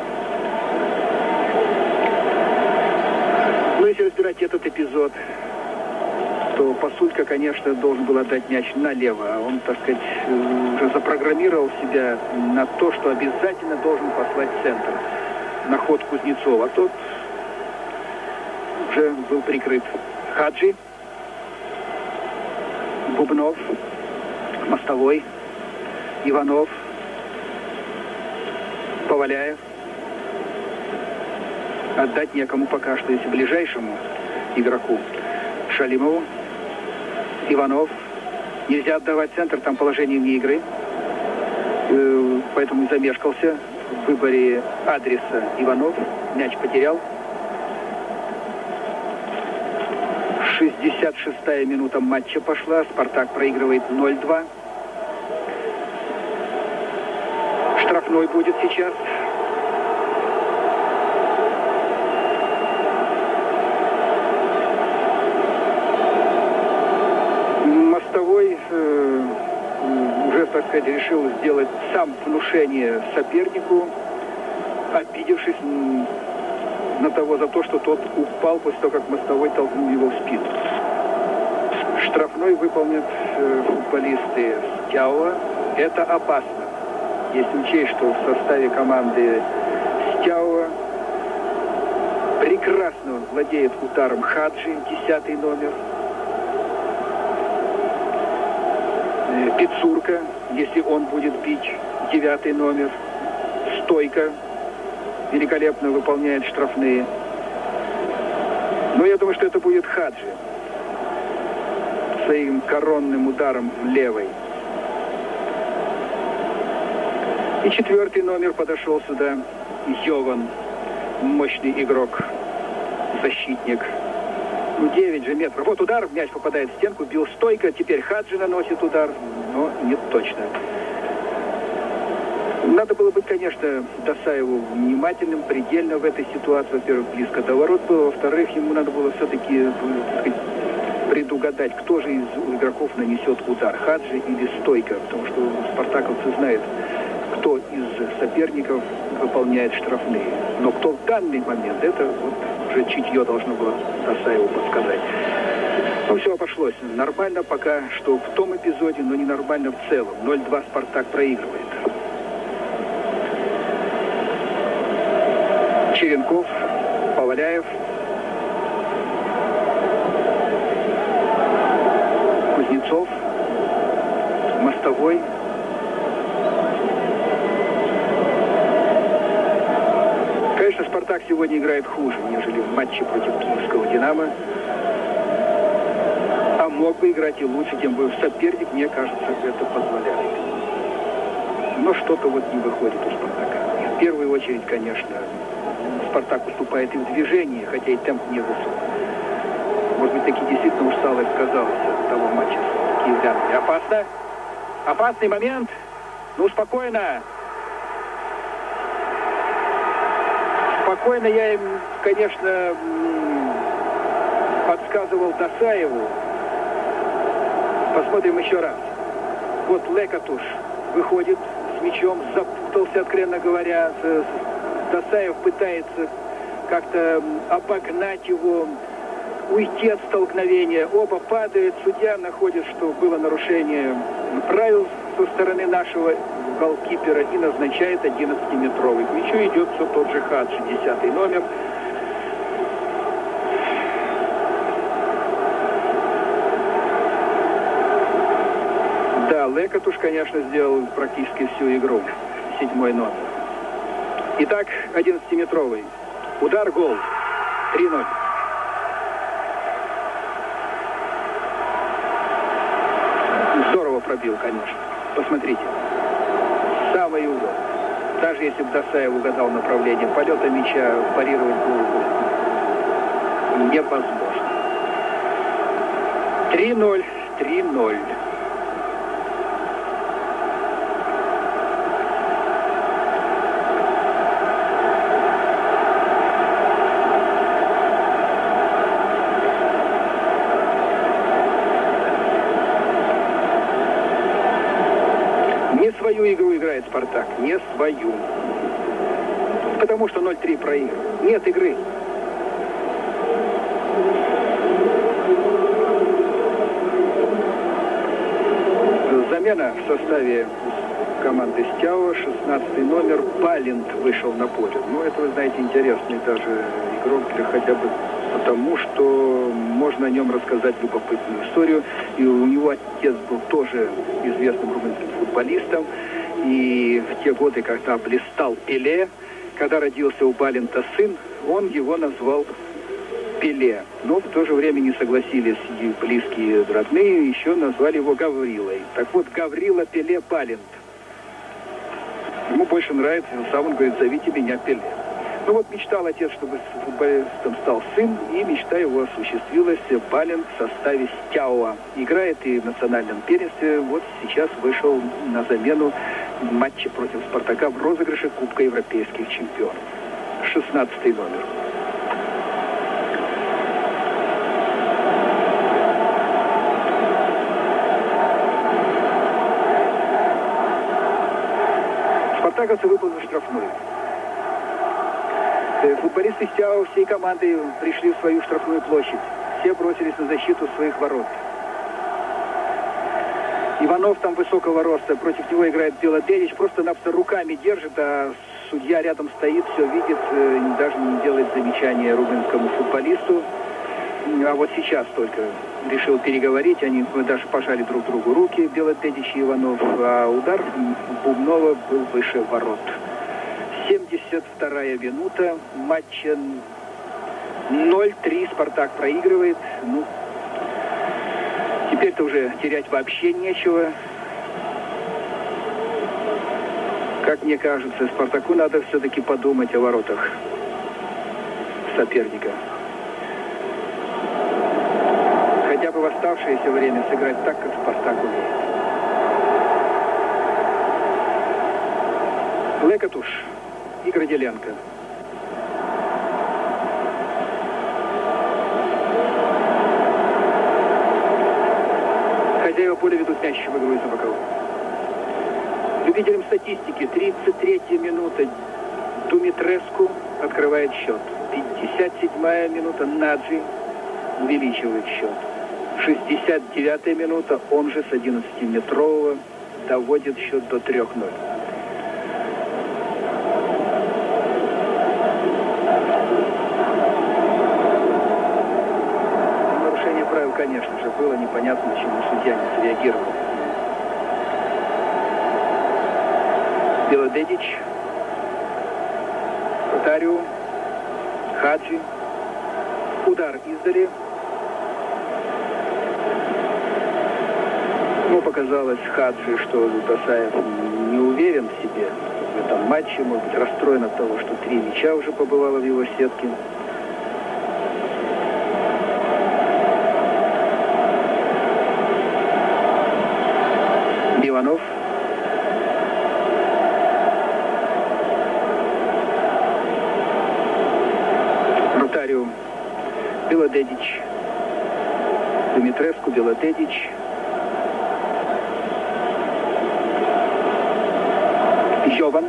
Ну, если разбирать этот эпизод, то Пасулька, конечно, должен был отдать мяч налево. А он, так сказать, уже запрограммировал себя на то, что обязательно должен послать центр на ход Кузнецова. А тот уже был прикрыт. Хаджи, Бубнов, Мостовой, Иванов, Поваляев. Отдать некому пока что, если ближайшему игроку Шалимову. Иванов. Нельзя отдавать центр, там положение вне игры. Э, поэтому и замешкался в выборе адреса Иванов. Мяч потерял. шестьдесят шестая минута матча пошла. «Спартак» проигрывает ноль-два. Штрафной будет сейчас. Мостовой э, уже, так сказать, решил сделать сам внушение сопернику, обидевшись на того за то, что тот упал после того, как Мостовой толкнул его в спину. Штрафной выполнят э, футболисты Стяо. Это опасно. Если учесть, что в составе команды Стяо прекрасно владеет ударом Хаджи, десятый номер. Пиццурка, если он будет бить, девятый номер. Стойка великолепно выполняет штрафные. Но я думаю, что это будет Хаджи своим коронным ударом левой. И четвертый номер подошел сюда. Йован, мощный игрок, защитник. Ну, девять же метров. Вот удар, мяч попадает в стенку, бил стойка. Теперь Хаджи наносит удар, но не точно. Надо было быть, конечно, Досаеву внимательным, предельно в этой ситуации. Во-первых, близко до ворот было. Во-вторых, ему надо было все-таки предугадать, кто же из игроков нанесет удар, Хаджи или стойка. Потому что спартаковцы знают, кто из соперников выполняет штрафные. Но кто в данный момент, это вот уже чутье должно было Досаеву подсказать. Ну, все обошлось нормально пока что в том эпизоде, но не нормально в целом. ноль-два Спартак проигрывает. Черенков, Поваляев, Кузнецов, Мостовой. Конечно, Спартак сегодня играет хуже, нежели в матче против киевского «Динамо». А мог бы играть и лучше, тем более соперник, мне кажется, это позволяет. Но что-то вот не выходит у «Спартака». И в первую очередь, конечно, «Спартак» уступает и в движении, хотя и темп не высок. Может быть, таки действительно усталость сказалась от того матча с киевлянами. Опасно. Опасный момент. Ну, спокойно. Спокойно я им, конечно, подсказывал Досаеву. Посмотрим еще раз. Вот Лекатуш выходит с мячом, запутался, откровенно говоря. Досаев пытается как-то обогнать его. уйти от столкновения. Оба падают. Судья находит, что было нарушение правил со стороны нашего голкипера и назначает одиннадцатиметровый. К мячу идет все тот же Хаджи, десятый номер. Да, Лекатуш, конечно, сделал практически всю игру. Седьмой номер. Итак, одиннадцатиметровый. Удар, гол. три ноль. Здорово пробил, конечно. Посмотрите. Самый угол. Даже если бы Досаев угадал направление полета мяча, парировать было невозможно. три ноль. три ноль. Свою игру играет Спартак, не свою. Потому что ноль три проиграл. Нет игры. Замена в составе команды Стяо. шестнадцатый номер Балент вышел на поле. Ну, это, вы знаете, интересный даже игрок, для хотя бы потому, что можно о нем рассказать любопытную историю. И у него отец был тоже известным румынским футболистом. И в те годы, когда блистал Пеле, когда родился у Балента сын, он его назвал Пеле. Но в то же время не согласились и близкие родные, еще назвали его Гаврилой. Так вот, Гаврила Пеле Балент. Ему больше нравится, сам он говорит: зовите меня Пеле. Ну вот мечтал отец, чтобы футболистом стал сын, и мечта его осуществилась. Балент в составе Стяуа играет и в национальном первенстве. Вот сейчас вышел на замену в матче против Спартака в розыгрыше Кубка Европейских чемпионов. шестнадцатый номер. Спартаковцы выполнили штрафную. Футболисты Стяо всей командой пришли в свою штрафную площадь. Все бросились на защиту своих ворот. Иванов там высокого роста. Против него играет Белодедич. Просто-напросто руками держит, а судья рядом стоит, все видит, даже не делает замечания румынскому футболисту. А вот сейчас только решил переговорить. Они даже пожали друг другу руки, Белодедич и Иванов. А удар Бубнова был выше ворот. семьдесят вторая минута матча. ноль три Спартак проигрывает. Ну, теперь-то уже терять вообще нечего. Как мне кажется, Спартаку надо все-таки подумать о воротах соперника. Хотя бы в оставшееся время сыграть так, как Спартак умеет. Лекатуш и Градиленко. Хозяева поля ведут мяч в игру из-за боковых. Любителям статистики, тридцать третья минута, Думитреску открывает счет. пятьдесят седьмая минута, Наджи увеличивает счет. шестьдесят девятая минута, он же с одиннадцатиметрового доводит счет до трех ноль. Нарушение правил, конечно же, было. Непонятно, почему судья не среагировал. Белодедич, Ротариу, Хаджи. Удар издали. Ну, показалось Хаджи, что Досаев не уверен в себе в этом матче. Может быть, расстроен от того, что три мяча уже побывало в его сетке. Иванов. Ротариу. Белодедич. Думитреску, Белодедич. Йован.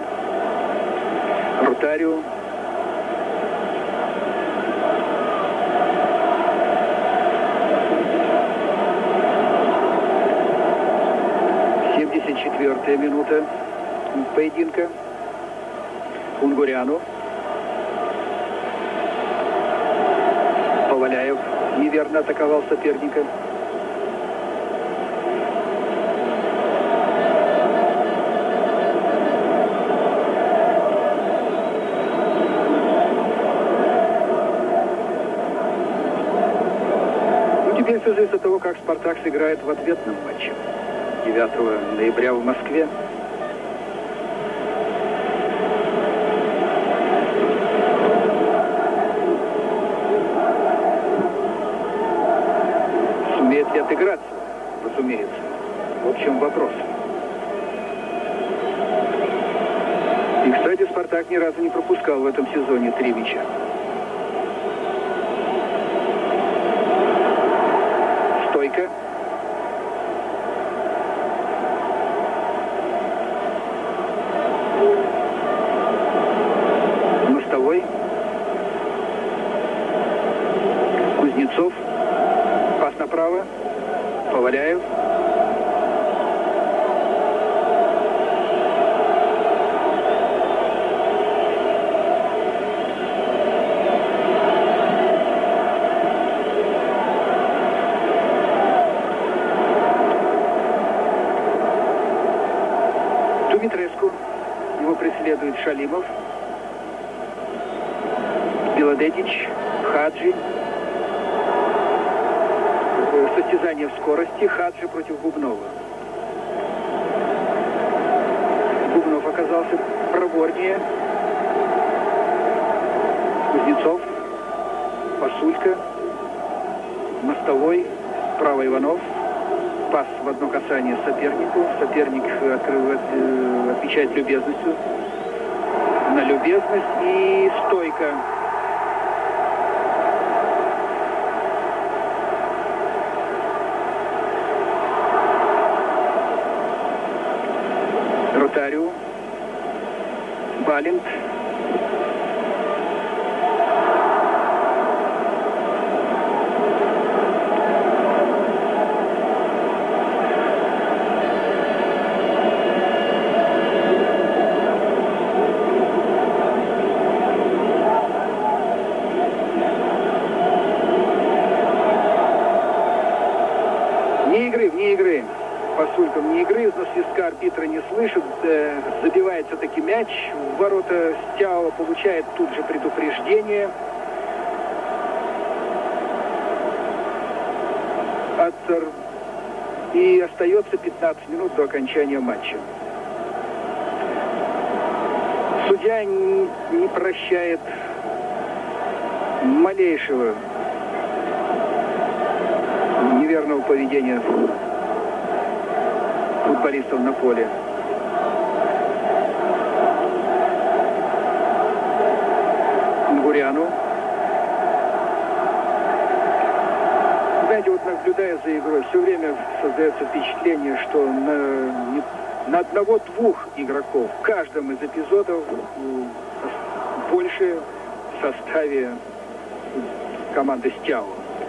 Ротариу. четвертая минута поединка. Унгуряну. Поваляев неверно атаковал соперника. Ну, теперь все зависит от того, как «Спартак» сыграет в ответном матче девятого ноября в Москве. Сумеет ли отыграться, разумеется. Вот в чем вопрос. И, кстати, «Спартак» ни разу не пропускал в этом сезоне три мяча. Стойка. Мостовой. Кузнецов. Пас направо. Поваляев. Дмитреску. Его преследует Шалимов. Белодедич. Хаджи. Состязание в скорости. Хаджи против Бубнова. Бубнов оказался проворнее. Кузнецов. Пасулька. Мостовой. Справа Иванов. Пас в одно касание сопернику. Соперник открывает, э, отвечает любезностью. На любезность и стойка. Ротариу. Балент. Вне игры, вне игры. Пасулькам вне игры, но свистка арбитра не слышит. Э, забивается таки мяч. В ворота Стяо получает тут же предупреждение. От... И остается пятнадцать минут до окончания матча. Судья не, не прощает малейшего неверного поведения футболистов на поле. Унгуряну. Знаете, вот наблюдая за игрой, все время создается впечатление, что на, на одного-двух игроков в каждом из эпизодов больше в составе команды Стяо.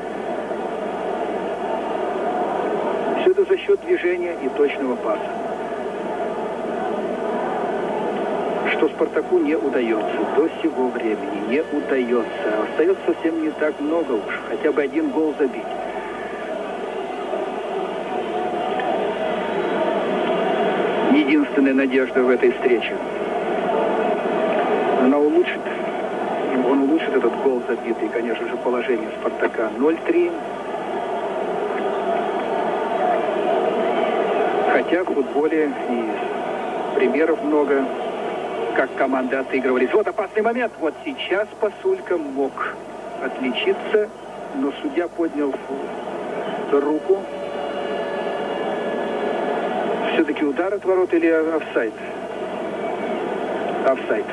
Все это за счет движения и точного паса. Что «Спартаку» не удается до сего времени. Не удается. Остается совсем не так много уж. Хотя бы один гол забить. Единственная надежда в этой встрече. Она улучшит. Он улучшит этот гол забитый, конечно же, положение «Спартака». ноль три. Хотя в футболе и примеров много, как команды отыгрывались. Вот опасный момент. Вот сейчас Пасулька мог отличиться, но судья поднял руку. Все-таки удар от ворот или офсайд? Офсайд.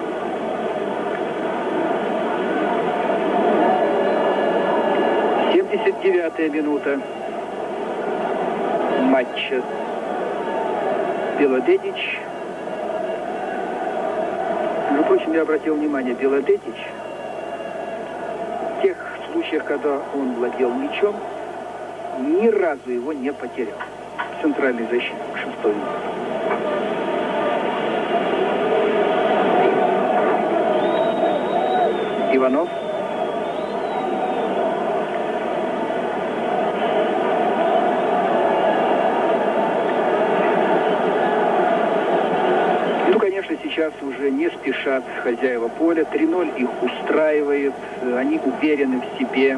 семьдесят девятая минута матча. Белодедич. Между прочим, я обратил внимание, Белодедич в тех случаях, когда он владел мячом, ни разу его не потерял. Центральный защитник, шестой номер. Иванов. Ну, конечно, сейчас уже не спешат хозяева поля. три ноль их устраивает. Они уверены в себе.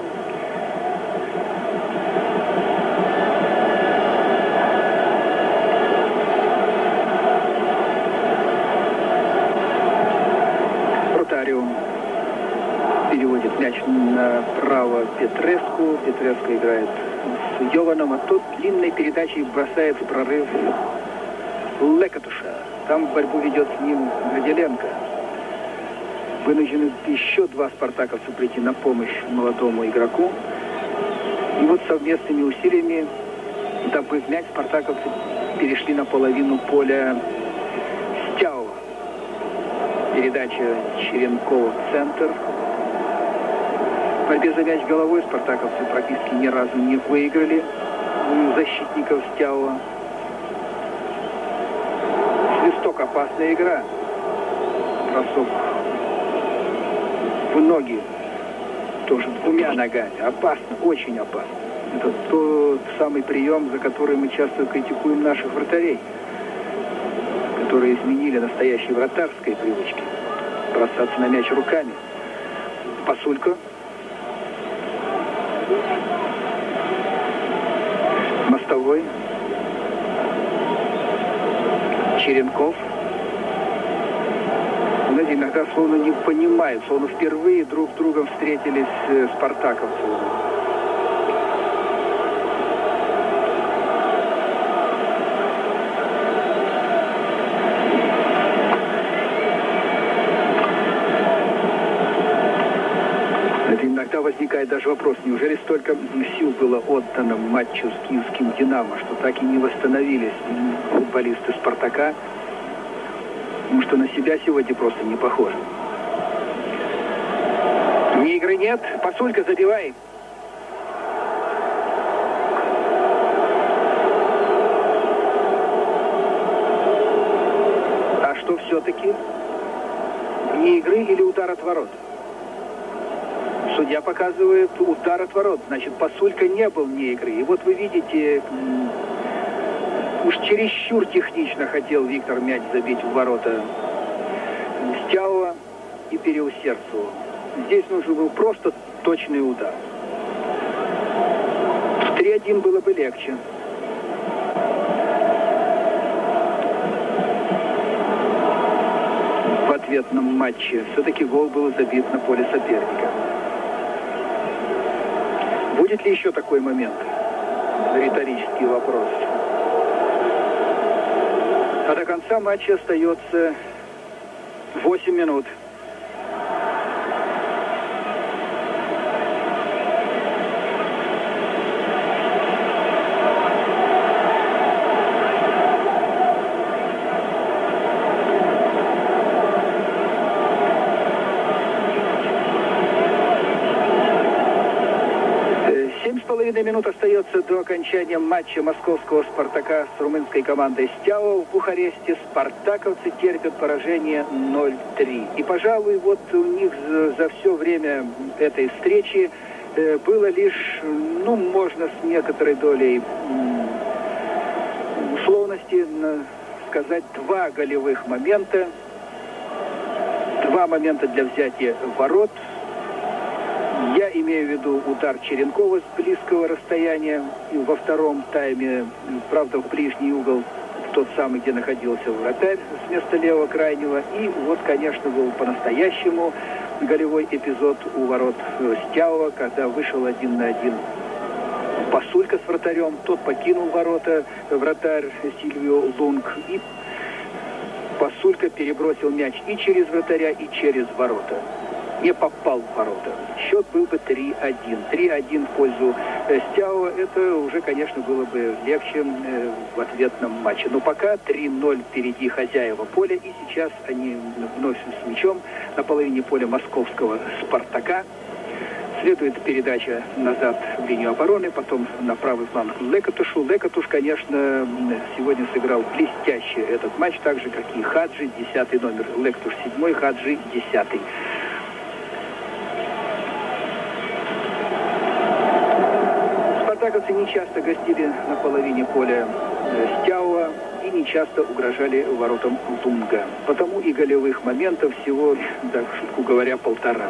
Переводит мяч направо Петреску. Петреско играет с Йованом, а тот длинной передачей бросает в прорыв Лекатуша. Там борьбу ведет с ним Градиленко. Вынуждены еще два спартаковца прийти на помощь молодому игроку. И вот совместными усилиями, добыв мяч, спартаковцы перешли на половину поля Стяова. Передача Черенкова в центр. В борьбе за мяч головой спартаковцы практически ни разу не выиграли у защитников Стяова. Свисток, опасная игра. Бросок в ноги. Тоже двумя ногами. Опасно, очень опасно. Это тот самый прием, за который мы часто критикуем наших вратарей, которые изменили настоящей вратарской привычки. Бросаться на мяч руками. Пасулько. Мостовой. Черенков. Знаете, иногда словно не понимают, словно впервые друг с другом встретились э, спартаковцы. Иногда возникает даже вопрос, неужели столько сил было отдано матчу с киевским «Динамо», что так и не восстановились футболисты «Спартака», потому что на себя сегодня просто не похоже. Ни игры нет, Пасулька забивай. А что все-таки? Вне игры или удар от ворот? Судья показывает удар от ворот. Значит, Пасулька не был вне игры. И вот вы видите, уж чересчур технично хотел Виктор мяч забить в ворота Стяова и переусердствовал. Здесь нужен был просто точный удар. три один было бы легче. В ответном матче все-таки гол был забит на поле соперника. Будет ли еще такой момент? Риторический вопрос. А до конца матча остается восемь минут. Минут остается до окончания матча московского «Спартака» с румынской командой «Стяова» в Бухаресте. Спартаковцы терпят поражение ноль три. И, пожалуй, вот у них за, за все время этой встречи э, было лишь, ну, можно с некоторой долей э, условности э, сказать, два голевых момента. Два момента для взятия ворот. Я имею в виду удар Черенкова с близкого расстояния и во втором тайме, правда, в ближний угол, в тот самый, где находился вратарь с места левого крайнего. И вот, конечно, был по-настоящему голевой эпизод у ворот Стяова, когда вышел один на один Пасулька с вратарем. Тот покинул ворота, вратарь Сильвио Лунг, и Пасулька перебросил мяч и через вратаря, и через ворота. Не попал в ворота. Счет был бы три один. три один в пользу э, Стяова. Это уже, конечно, было бы легче э, в ответном матче. Но пока три ноль впереди хозяева поля. И сейчас они вновь с мячом на половине поля московского «Спартака». Следует передача назад в линию обороны, потом на правый фланг Лекатушу. Лекатуш, конечно, сегодня сыграл блестяще этот матч, так же, как и Хаджи, десятый номер. Лекатуш седьмой, Хаджи десятый. Спартаковцы не часто гостили на половине поля Стяуа и не часто угрожали воротам Дунга. Потому и голевых моментов всего, да, шутку говоря, полтора.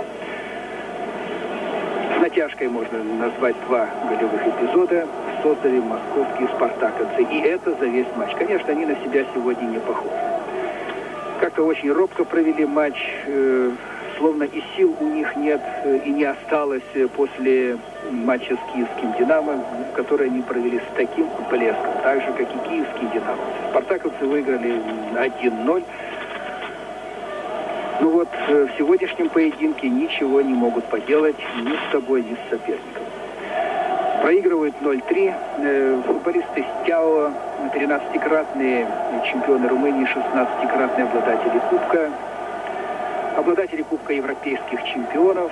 С натяжкой можно назвать два голевых эпизода создали московские спартаковцы. И это за весь матч. Конечно, они на себя сегодня не похожи. Как-то очень робко провели матч. Э, словно и сил у них нет э, и не осталось после матча с киевским «Динамо», который они провели с таким блеском. Так же, как и киевский «Динамо». Спартаковцы выиграли один ноль. Ну вот, в сегодняшнем поединке ничего не могут поделать ни с собой, ни с соперником. Проигрывают ноль три. Футболисты Стяуа, тринадцатикратные чемпионы Румынии, шестнадцатикратные обладатели Кубка, обладатели Кубка европейских чемпионов.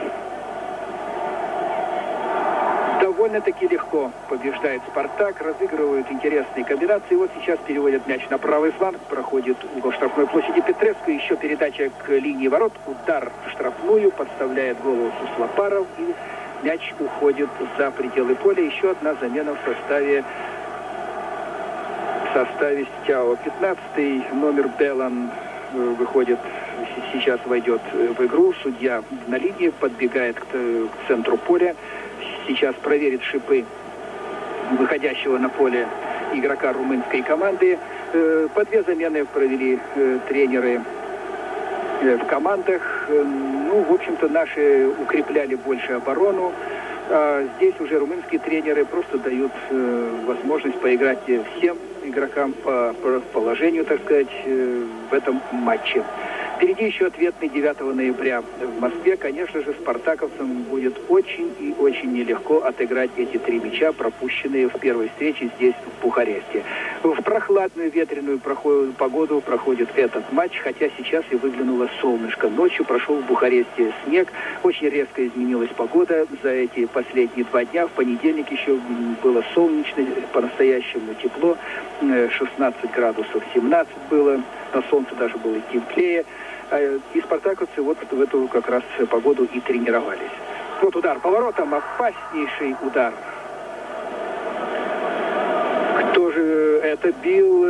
Довольно-таки легко побеждает «Спартак», разыгрывают интересные комбинации. Вот сейчас переводят мяч на правый фланг, проходит угол штрафной площади Петреску, еще передача к линии ворот, удар в штрафную, подставляет голову Суслопаров, и мяч уходит за пределы поля. Еще одна замена в составе, в составе Стяуа. пятнадцатый номер Белан выходит, сейчас войдет в игру. Судья на линии подбегает к, к центру поля. Сейчас проверит шипы выходящего на поле игрока румынской команды. По две замены провели тренеры в командах. Ну, в общем-то, наши укрепляли больше оборону. А здесь уже румынские тренеры просто дают возможность поиграть всем игрокам по положению, так сказать, в этом матче. Впереди еще ответный девятого ноября в Москве. Конечно же, спартаковцам будет очень и очень нелегко отыграть эти три мяча, пропущенные в первой встрече здесь, в Бухаресте. В прохладную ветреную погоду проходит этот матч, хотя сейчас и выглянуло солнышко. Ночью прошел в Бухаресте снег. Очень резко изменилась погода за эти последние два дня. В понедельник еще было солнечно, по-настоящему тепло. шестнадцать градусов, семнадцать было. На солнце даже было теплее. И спартаковцы вот в эту как раз погоду и тренировались. Вот удар поворотом, опаснейший удар. Кто же это бил?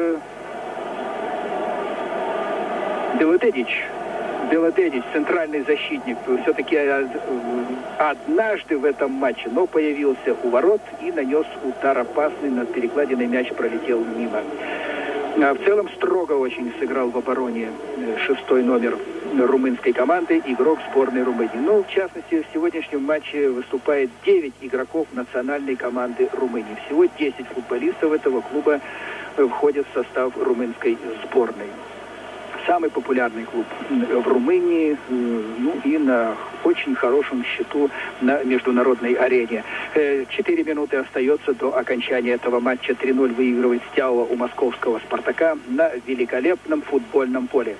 Белотедич. Белотедич, центральный защитник. Все-таки однажды в этом матче, но появился у ворот и нанес удар опасный. Над перекладиной мяч пролетел мимо. В целом строго очень сыграл в обороне шестой номер румынской команды, игрок сборной Румынии. Но, в частности, в сегодняшнем матче выступает девять игроков национальной команды Румынии. Всего десять футболистов этого клуба входят в состав румынской сборной. Самый популярный клуб в Румынии, ну и на очень хорошем счету на международной арене. Четыре минуты остается до окончания этого матча. три ноль выигрывает Стяуа у московского «Спартака» на великолепном футбольном поле.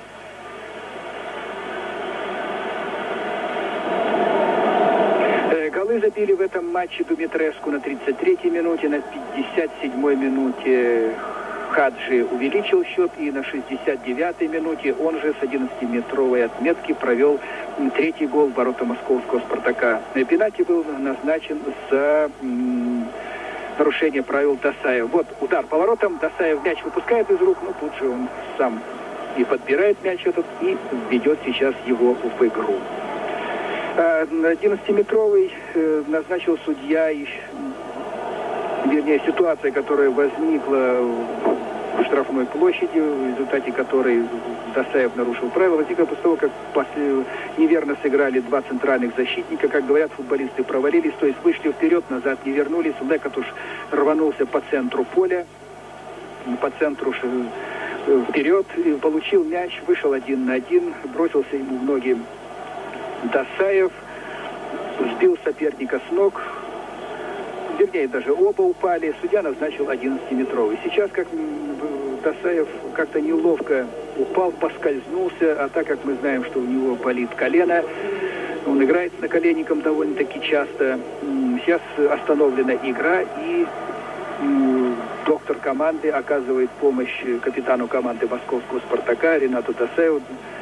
Голы забили в этом матче Думитреску на тридцать третьей минуте, на пятьдесят седьмой минуте Хаджи увеличил счет, и на шестьдесят девятой минуте он же с одиннадцатиметровой отметки провел третий гол в ворота московского «Спартака». Пенальти был назначен за м, нарушение правил Досаев. Вот удар поворотом, Досаев мяч выпускает из рук, но тут же он сам и подбирает мяч этот и ведет сейчас его в игру. одиннадцатиметровый э, назначил судья, и, вернее, ситуация, которая возникла в штрафной площади, в результате которой Досаев нарушил правила, возникла после того, как после... неверно сыграли два центральных защитника. Как говорят, футболисты провалились, то есть вышли вперед, назад не вернулись. Лекатуш рванулся по центру поля, по центру вперед, получил мяч, вышел один на один, бросился ему в ноги Досаев, сбил соперника с ног. Вернее, даже оба упали. Судья назначил одиннадцатиметровый. Сейчас, как Досаев как-то неловко упал, поскользнулся, а так как мы знаем, что у него болит колено, Он играет с наколенником довольно-таки часто. Сейчас остановлена игра, и доктор команды оказывает помощь капитану команды московского «Спартака» Ринату Досаеву.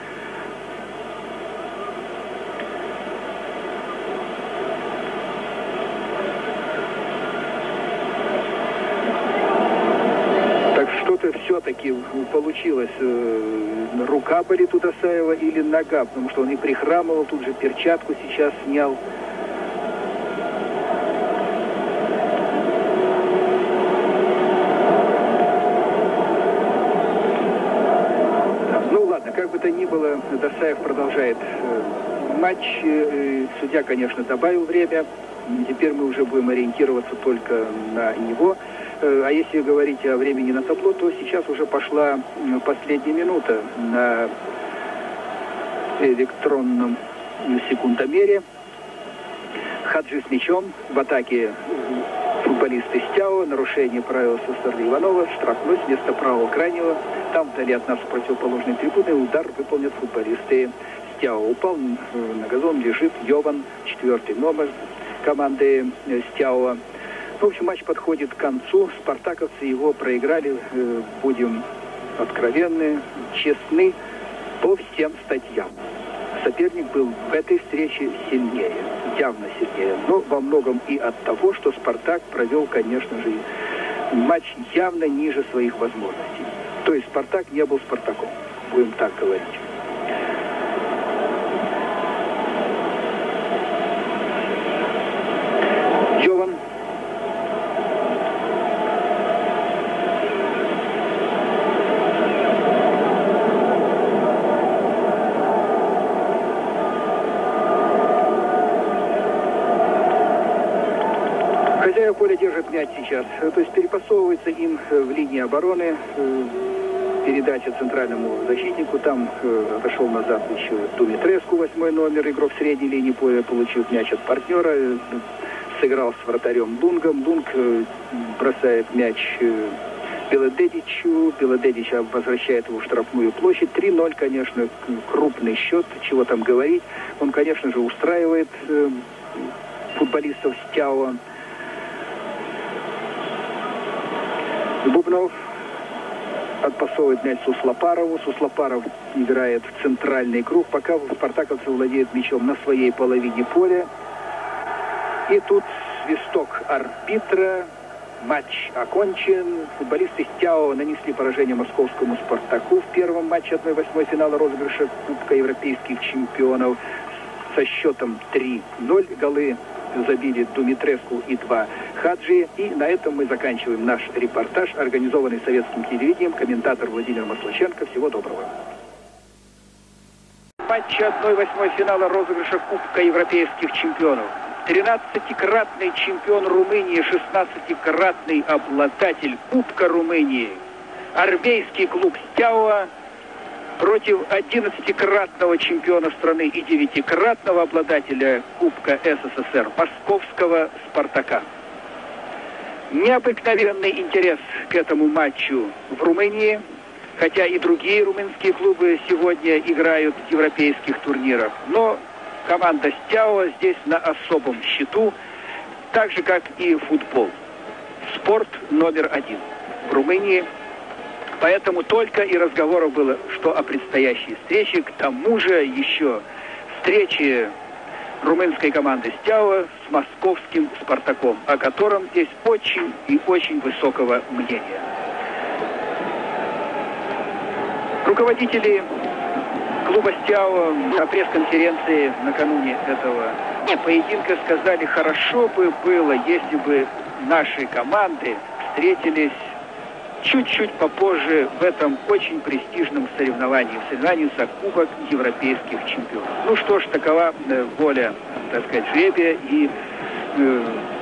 Все-таки получилось, э, рука болит у Досаева или нога, потому что он и прихрамывал, тут же перчатку сейчас снял. Ну ладно, как бы то ни было, Досаев продолжает э, матч. Э, судья, конечно, добавил время. Теперь мы уже будем ориентироваться только на него. А если говорить о времени на табло, то сейчас уже пошла последняя минута на электронном секундомере. Хаджи с мячом, в атаке футболисты Стяо, нарушение правил со стороны Иванова, штрафной с места правого крайнего. Там вдали от нас в противоположной трибуны удар выполнят футболисты Стяо. Упал на газон, лежит Йован, четвертый номер команды Стяо. В общем, матч подходит к концу. Спартаковцы его проиграли. Будем откровенны, честны по всем статьям. Соперник был в этой встрече сильнее, явно сильнее. Но во многом и от того, что «Спартак» провел, конечно же, матч явно ниже своих возможностей. То есть «Спартак» не был «Спартаком», будем так говорить. Йован. Хозяева поля держит мяч сейчас. То есть перепасовывается им в линии обороны. Передача центральному защитнику. Там отошел назад еще Думитреску, восьмой номер. Игрок в средней линии поля получил мяч от партнера. Сыграл с вратарем Дунгом. Дунг бросает мяч Белодедичу. Белодедич возвращает его в штрафную площадь. три ноль, конечно, крупный счет. Чего там говорить. Он, конечно же, устраивает футболистов Стяо. Бубнов отпасовывает мяч Суслопарову. Суслопаров играет в центральный круг, пока спартаковцы владеют мячом на своей половине поля. И тут свисток арбитра. Матч окончен. Футболисты Стяо нанесли поражение московскому «Спартаку» в первом матче одной восьмой финала розыгрыша Кубка Европейских чемпионов со счетом три ноль. Голы забили Думитреску и два Хаджи. И на этом мы заканчиваем наш репортаж, организованный советским телевидением. Комментатор Владимир Маслаченко. Всего доброго. Матч одной восьмой финала розыгрыша Кубка Европейских чемпионов. тринадцатикратный чемпион Румынии, шестнадцатикратный обладатель Кубка Румынии. Армейский клуб Стяо против одиннадцатикратного чемпиона страны и девятикратного обладателя Кубка СССР, московского «Спартака». Необыкновенный интерес к этому матчу в Румынии, хотя и другие румынские клубы сегодня играют в европейских турнирах. Но команда Стяо здесь на особом счету, так же, как и футбол. Спорт номер один в Румынии. Поэтому только и разговоров было, что о предстоящей встрече. К тому же еще встречи румынской команды Стяо с московским «Спартаком», о котором здесь очень и очень высокого мнения. Руководители клуба Стяо на пресс-конференции накануне этого поединка сказали: хорошо бы было, если бы наши команды встретились чуть-чуть попозже в этом очень престижном соревновании, в соревновании за Кубок Европейских чемпионов. Ну что ж, такова э, воля, так сказать, жребия, и э,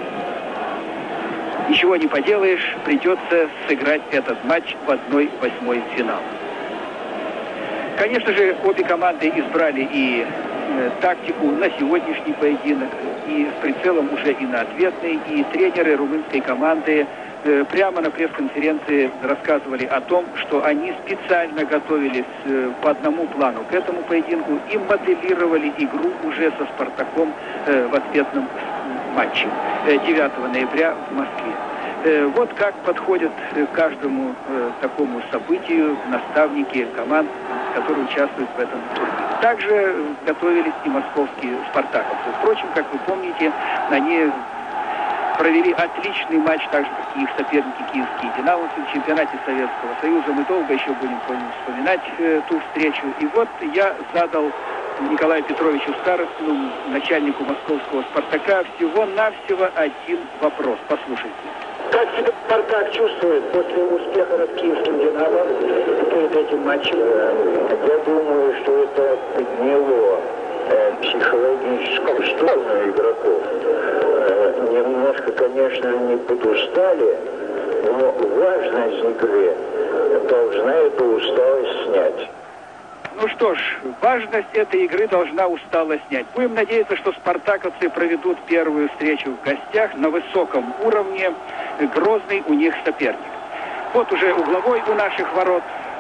ничего не поделаешь, придется сыграть этот матч в одной восьмой финала. Конечно же, обе команды избрали и э, тактику на сегодняшний поединок и с прицелом уже и на ответный. И тренеры румынской команды э, прямо на пресс-конференции рассказывали о том, что они специально готовились э, по одному плану к этому поединку и моделировали игру уже со «Спартаком» э, в ответном матче э, девятого ноября в Москве. Вот как подходят к каждому э, такому событию наставники команд, которые участвуют в этом турнире. Также готовились и московские спартаковцы. Впрочем, как вы помните, они провели отличный матч, так же, как и их соперники киевские «Динамовцы» в чемпионате Советского Союза. Мы долго еще будем вспоминать э, ту встречу. И вот я задал Николаю Петровичу Старостину, начальнику московского «Спартака», всего-навсего один вопрос. Послушайте. Как себя «Спартак» чувствует после успеха над киевским «Динамо» перед этим матчем? Я думаю, что это подняло э, психологическую сторону игроков. Э, немножко, конечно, они подустали, но важность игры должна эту усталость снять. Ну что ж, важность этой игры должна устало снять. Будем надеяться, что спартаковцы проведут первую встречу в гостях на высоком уровне. Грозный у них соперник. Вот уже угловой у наших ворот.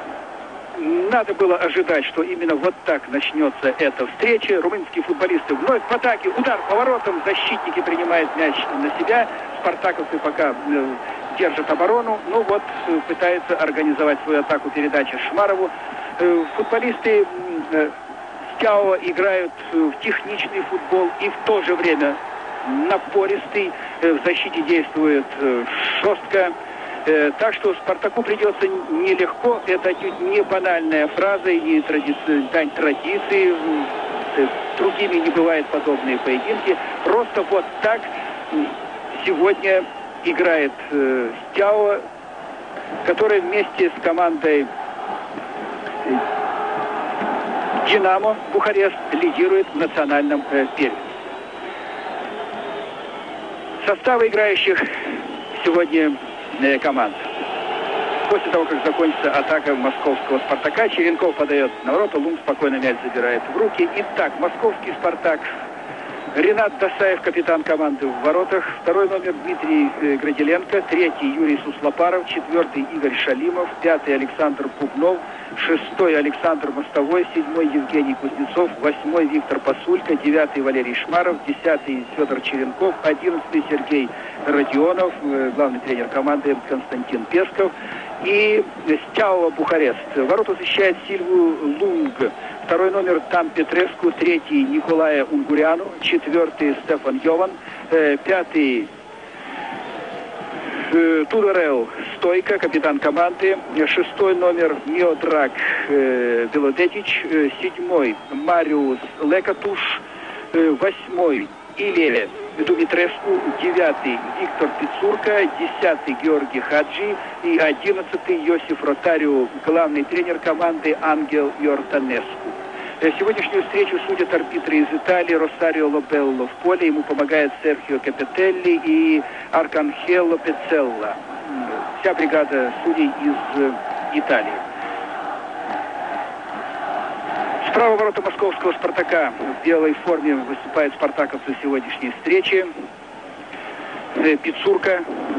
Надо было ожидать, что именно вот так начнется эта встреча. Румынские футболисты вновь в атаке. Удар по воротам. Защитники принимают мяч на себя. Спартаковцы пока э, держат оборону. Ну вот, э, пытается организовать свою атаку передача Шмарову. Э, футболисты э, Стяо играют в техничный футбол и в то же время напористый. Э, в защите действует э, жестко. Так что «Спартаку» придется нелегко. Это не банальная фраза и не тради... дань традиции. Другими не бывают подобные поединки. Просто вот так сегодня играет э, Стяо, который вместе с командой «Динамо» Бухарест лидирует в национальном э, первенстве. Составы играющих сегодня команд. После того, как закончится атака московского «Спартака», Черенков подает на ворота, Лун спокойно мяч забирает в руки. Итак, московский «Спартак». Ренат Досаев, капитан команды в воротах. Второй номер Дмитрий Градиленко. Третий Юрий Суслопаров. Четвертый Игорь Шалимов. Пятый Александр Пубнов. Шестой Александр Мостовой. Седьмой Евгений Кузнецов. Восьмой Виктор Пасулько. Девятый Валерий Шмаров. Десятый Федор Черенков. Одиннадцатый Сергей Родионов. Главный тренер команды Константин Песков. И Стяо Бухарест. Ворота защищает Сильву Лунг. Второй номер Там Петреску. Третий Николая Унгуряну. Четвертый Стефан Йован. Пятый Тудорел Стойко, капитан команды. Шестой номер Миодрак Белодетич. Седьмой Мариус Лекатуш. Восьмой Илеле Думитреску. Девятый Виктор Пицурка. Десятый Георгий Хаджи. И одиннадцатый Йосиф Ротарио, главный тренер команды Ангел Йортанеску. Сегодняшнюю встречу судят арбитры из Италии. Росарио Лобелло в поле. Ему помогает Серхио Капетелли и Арканхело Пецелла. Вся бригада судей из Италии. Справа ворота московского «Спартака» в белой форме выступают спартаковцы сегодняшней встречи. Пицурка.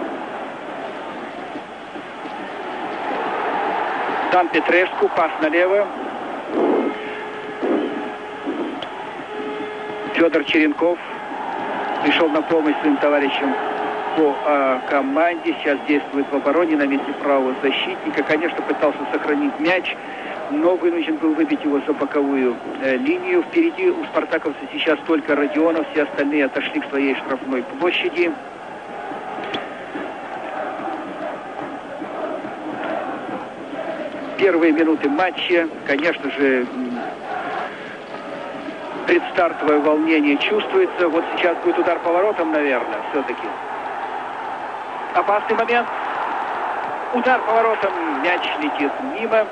Дан Петреску, пас налево. Федор Черенков пришел на помощь своим товарищам по а, команде. Сейчас действует в обороне на месте правого защитника. Конечно, пытался сохранить мяч, но вынужден был выбить его за боковую э, линию. Впереди у спартаковцев сейчас только Родионов. Все остальные отошли к своей штрафной площади. Первые минуты матча, конечно же, предстартовое волнение чувствуется. Вот сейчас будет удар по воротам, наверное, все-таки. Опасный момент. Удар по воротам, мяч летит мимо.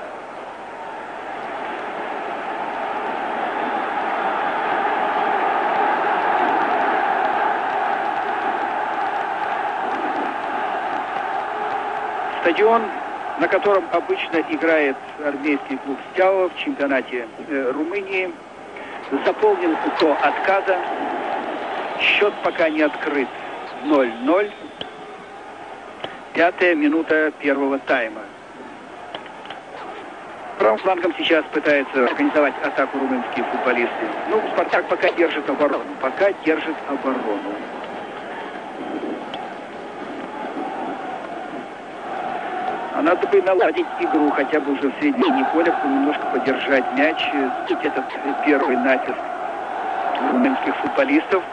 Стадион, на котором обычно играет армейский клуб «Стяо» в чемпионате э, Румынии. заполнен до отказа. Счет пока не открыт. ноль ноль. Пятая минута первого тайма. Правым флангом сейчас пытаются организовать атаку румынские футболисты. Ну, Спартак пока держит оборону. Пока держит оборону. А надо бы наладить игру хотя бы уже в средней линии поля, немножко подержать мяч. Этот первый натиск румынских футболистов.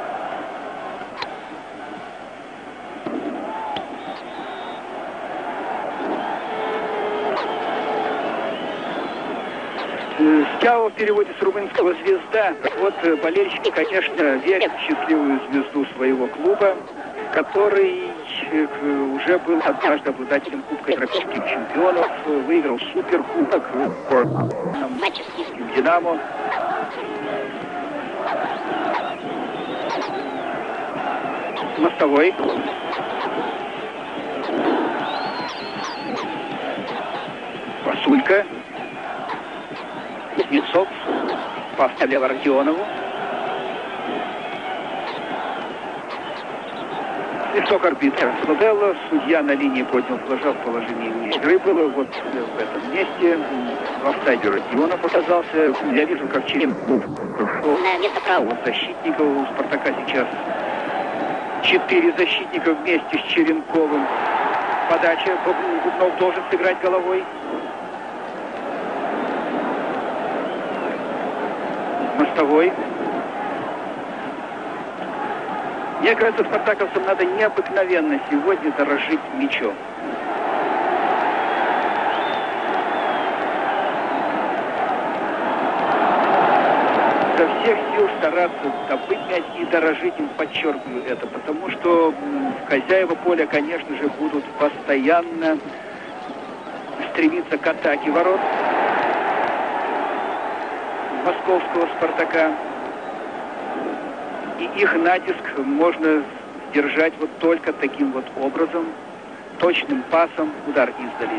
Стяо в переводе с румынского «звезда». Вот болельщики, конечно, верят в счастливую звезду своего клуба, который уже был однажды обладателем Кубка Европейских чемпионов, выиграл суперкубок в матче с Киевским «Динамо». Мостовой. Васулька. Кузнецов. Пас налево Родионову. Свисток арбитра Слуделло. Судья на линии поднял флажок в положении игры. Было вот в этом месте. В офсайде Родионов оказался. Я вижу, как Черенков пришел на место правого защитника. У Спартака сейчас четыре защитника вместе с Черенковым. Подача. Бубнов должен сыграть головой. Мостовой. Мне кажется, спартаковцам надо необыкновенно сегодня дорожить мячом. Со всех сил стараться добыть мяч и дорожить им, подчеркиваю это, потому что хозяева поля, конечно же, будут постоянно стремиться к атаке ворот московского «Спартака». И их натиск можно сдержать вот только таким вот образом, точным пасом, удар издали.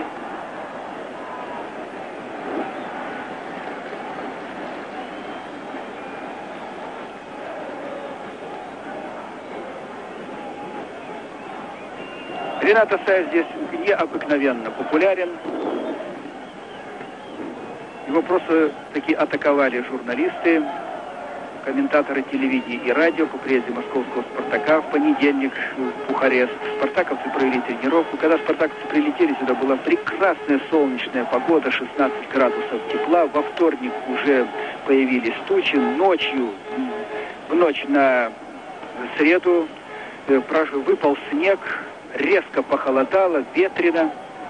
Ренат Асаев здесь необыкновенно популярен. Его просто таки атаковали журналисты, комментаторы телевидения и радио по приезде московского «Спартака» в понедельник в Бухарест. Спартаковцы провели тренировку. Когда спартаковцы прилетели сюда, была прекрасная солнечная погода, шестнадцать градусов тепла. Во вторник уже появились тучи. Ночью, в ночь на среду выпал снег, резко похолодало, ветрено.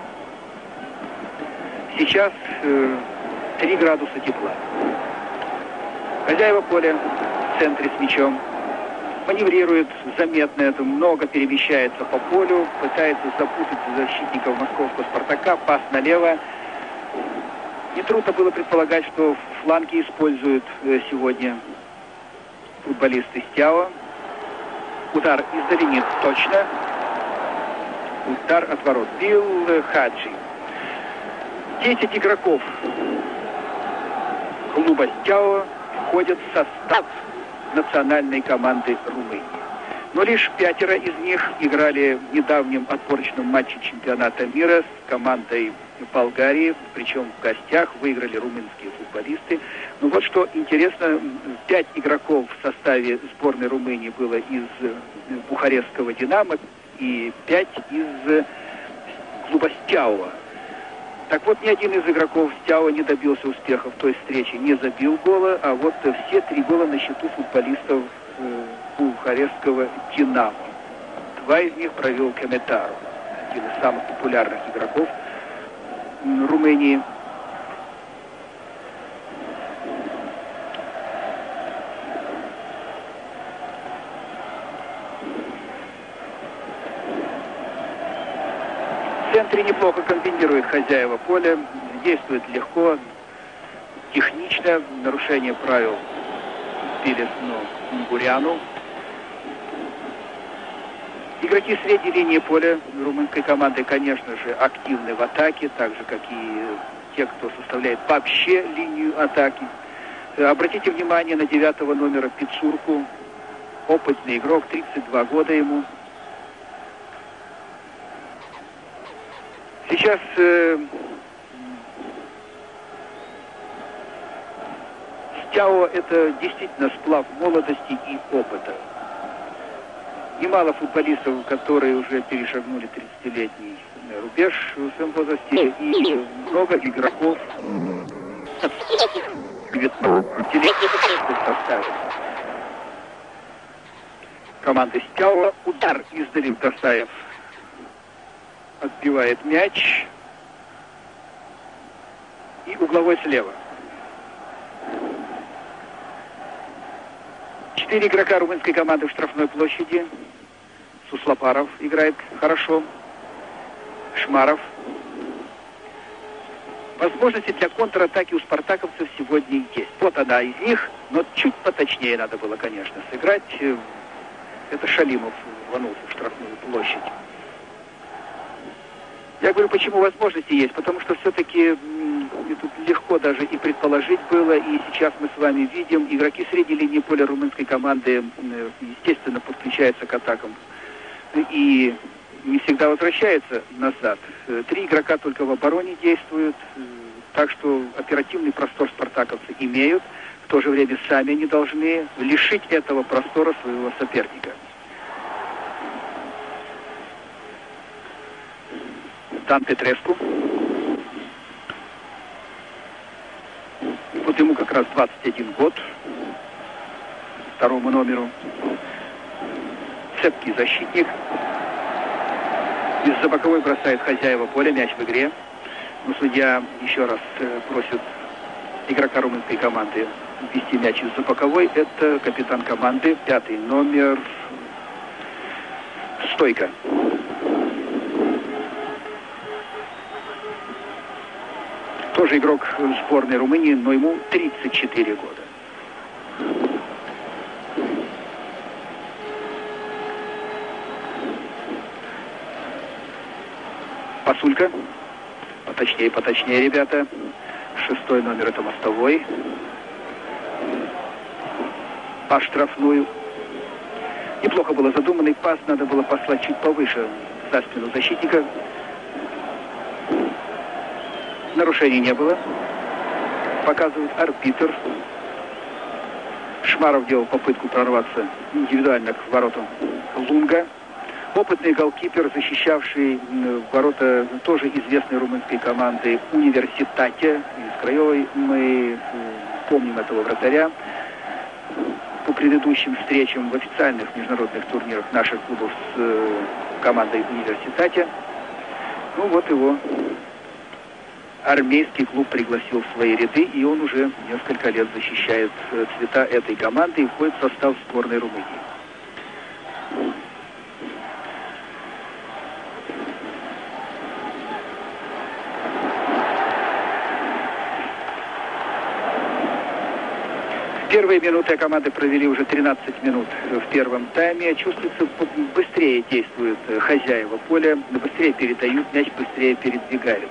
Сейчас три градуса тепла. Хозяева поля в центре с мячом. Маневрирует заметно это, много перемещается по полю, пытается запутать защитников московского «Спартака». Пас налево. Нетрудно было предполагать, что фланги используют сегодня футболисты Стяо. Удар издали не точно. Удар от ворот. Бил Хаджи. десять игроков клуба Стяо входят в состав национальной команды Румынии. Но лишь пятеро из них играли в недавнем отборочном матче чемпионата мира с командой Болгарии, причем в гостях выиграли румынские футболисты. Ну вот что интересно, пять игроков в составе сборной Румынии было из бухарестского «Динамо» и пять из клуба Стяо. Так вот, ни один из игроков Стяо не добился успеха в той встрече, не забил гола, а вот все три гола на счету футболистов бухарестского «Динамо». Два из них провел Кеметару, один из самых популярных игроков Румынии. В центре неплохо комбинирует хозяева поля, действует легко, технично, нарушение правил Пелесну Унгуряну. Игроки средней линии поля румынской команды, конечно же, активны в атаке, так же, как и те, кто составляет вообще линию атаки. Обратите внимание на девятого номера Пицурку. Опытный игрок, тридцать два года ему. Сейчас э, Стяо — это действительно сплав молодости и опыта. Немало футболистов, которые уже перешагнули тридцатилетний рубеж в своем возрасте, и много игроков девятнадцатилетних составе. Команда Стяо. Удар издали. Досаев отбивает мяч. И угловой слева. Четыре игрока румынской команды в штрафной площади. Суслопаров играет хорошо. Шмаров. Возможности для контратаки у спартаковцев сегодня есть. Вот одна из них, но чуть поточнее надо было, конечно, сыграть. Это Шалимов рванулся в штрафную площадь. Я говорю, почему возможности есть? Потому что все-таки тут легко даже и предположить было, и сейчас мы с вами видим, игроки средней линии поля румынской команды, естественно, подключаются к атакам и не всегда возвращаются назад. Три игрока только в обороне действуют, так что оперативный простор спартаковцы имеют. В то же время сами не должны лишить этого простора своего соперника. Дан Петреску. Вот ему как раз двадцать один год. Второму номеру. Цепкий защитник. Из-за боковой бросает хозяева поля. Мяч в игре. Но судья еще раз просит игрока румынской команды ввести мяч из-за боковой. Это капитан команды, пятый номер Стойко. Тоже игрок сборной Румынии, но ему тридцать четыре года. Пасулька. Поточнее, поточнее, ребята. Шестой номер — это Мостовой. По штрафную. Неплохо было задуманный пас. Надо было послать чуть повыше за спину защитника. Нарушений не было. Показывает арбитр. Шмаров делал попытку прорваться индивидуально к воротам Лунга. Опытный голкипер, защищавший ворота тоже известной румынской команды Университате из Краевой. Мы помним этого вратаря по предыдущим встречам в официальных международных турнирах наших клубов с командой Университате. Ну вот его армейский клуб пригласил в свои ряды, и он уже несколько лет защищает цвета этой команды и входит в состав сборной Румынии. Первые минуты команды провели уже тринадцать минут в первом тайме. Чувствуется, быстрее действуют хозяева поля, быстрее передают мяч, быстрее передвигаются.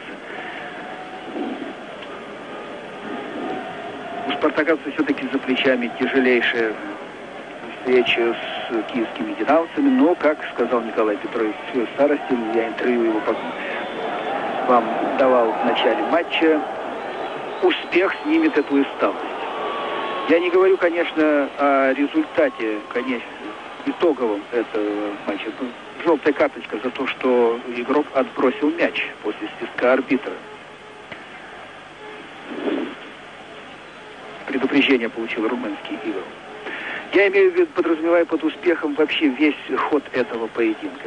У спартаковцев все-таки за плечами тяжелейшая встреча с киевскими динамовцами, но, как сказал Николай Петрович Старостин, я интервью его вам давал в начале матча, успех снимет эту усталость. Я не говорю, конечно, о результате, конечно, итоговом этого матча. Желтая карточка за то, что игрок отбросил мяч после свистка арбитра. Предупреждение получил румынский игрок. Я имею в виду, подразумеваю под успехом вообще весь ход этого поединка.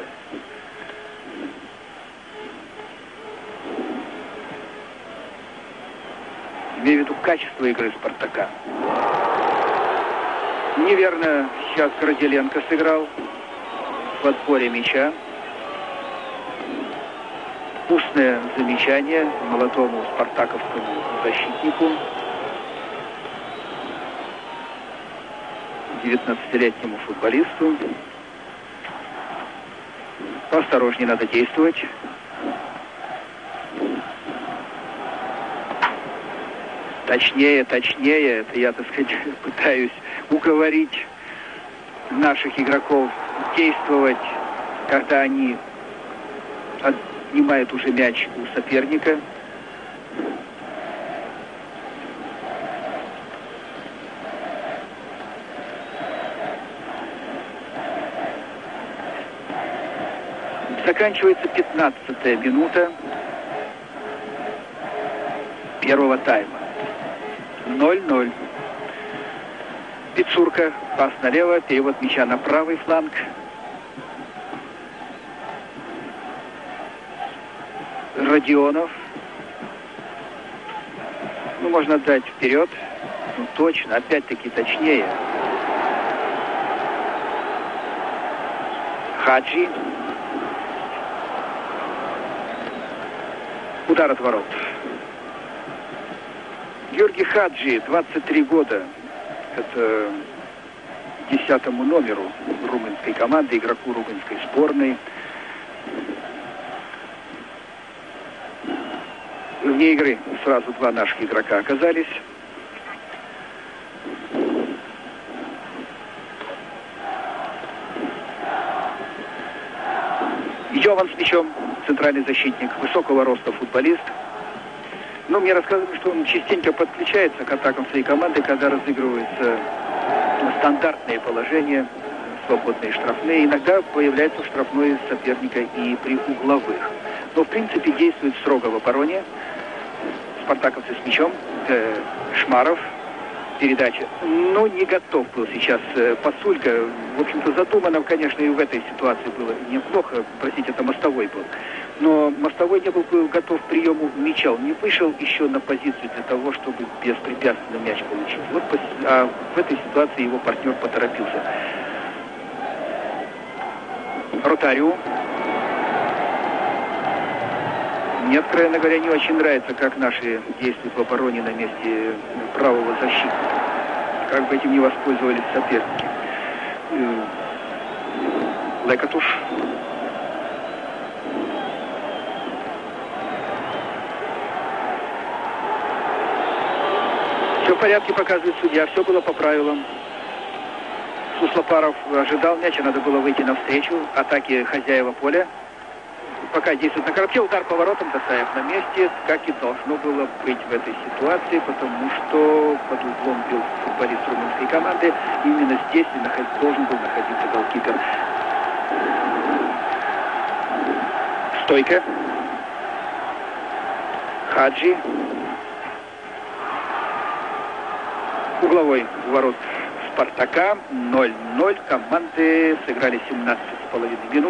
Имею в виду качество игры Спартака. Неверно сейчас Горделенко сыграл в отборе мяча. Устное замечание молодому спартаковскому защитнику, девятнадцатилетнему футболисту. Поосторожнее надо действовать. Точнее, точнее, это я, так сказать, пытаюсь уговорить наших игроков действовать, когда они отнимают уже мяч у соперника. Заканчивается пятнадцатая минута первого тайма. ноль-ноль. Пиццурка, пас налево, перевод мяча на правый фланг. Родионов. Ну, можно отдать вперед. Ну, точно, опять-таки точнее. Хаджи. Удар от ворот. Георгий Хаджи, двадцать три года. Это десятому номеру румынской команды, игроку румынской сборной. Вне игры сразу два наших игрока оказались. Йован с мячом, центральный защитник, высокого роста футболист. Но мне рассказывали, что он частенько подключается к атакам своей команды, когда разыгрываются стандартные положения, свободные штрафные. Иногда появляется штрафной соперника и при угловых. Но, в принципе, действует строго в обороне. Спартаковцы с мячом. Э, Шмаров. Передача. Ну, не готов был сейчас э, Пасулька. В общем-то, задумано, конечно, и в этой ситуации было неплохо. Простите, это Мостовой был. Но Мостовой не был готов к приему мяча. Он не вышел еще на позицию для того, чтобы беспрепятственно мяч получить. Вот, а в этой ситуации его партнер поторопился. Ротариу. Мне, откровенно говоря, не очень нравится, как наши действуют в обороне на месте правого защитника. Как бы этим не воспользовались соперники. Лекатуш. Все в порядке, показывает судья. Все было по правилам. Суслопаров ожидал мяча, надо было выйти навстречу атаке хозяева поля. Пока действует на коробке, удар поворотом, Тасаев на месте, как и должно было быть в этой ситуации, потому что под углом бил футболист румынской команды. Именно здесь и наход... должен был находиться голкипер. Стойка. Хаджи. Угловой ворот Спартака. ноль-ноль. Команды сыграли семнадцать с половиной минут.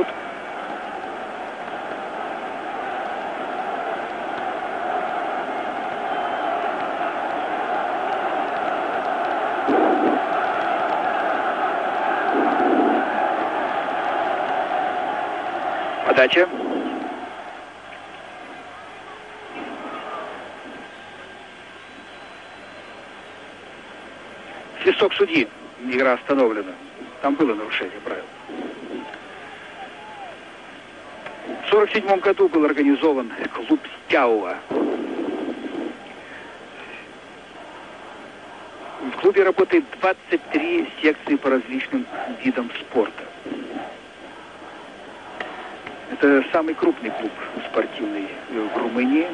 Подача. Свисток судьи. Игра остановлена. Там было нарушение правил. В сорок седьмом году был организован клуб Стяуа. В клубе работает двадцать три секции по различным видам спорта. Это самый крупный клуб спортивный в Румынии.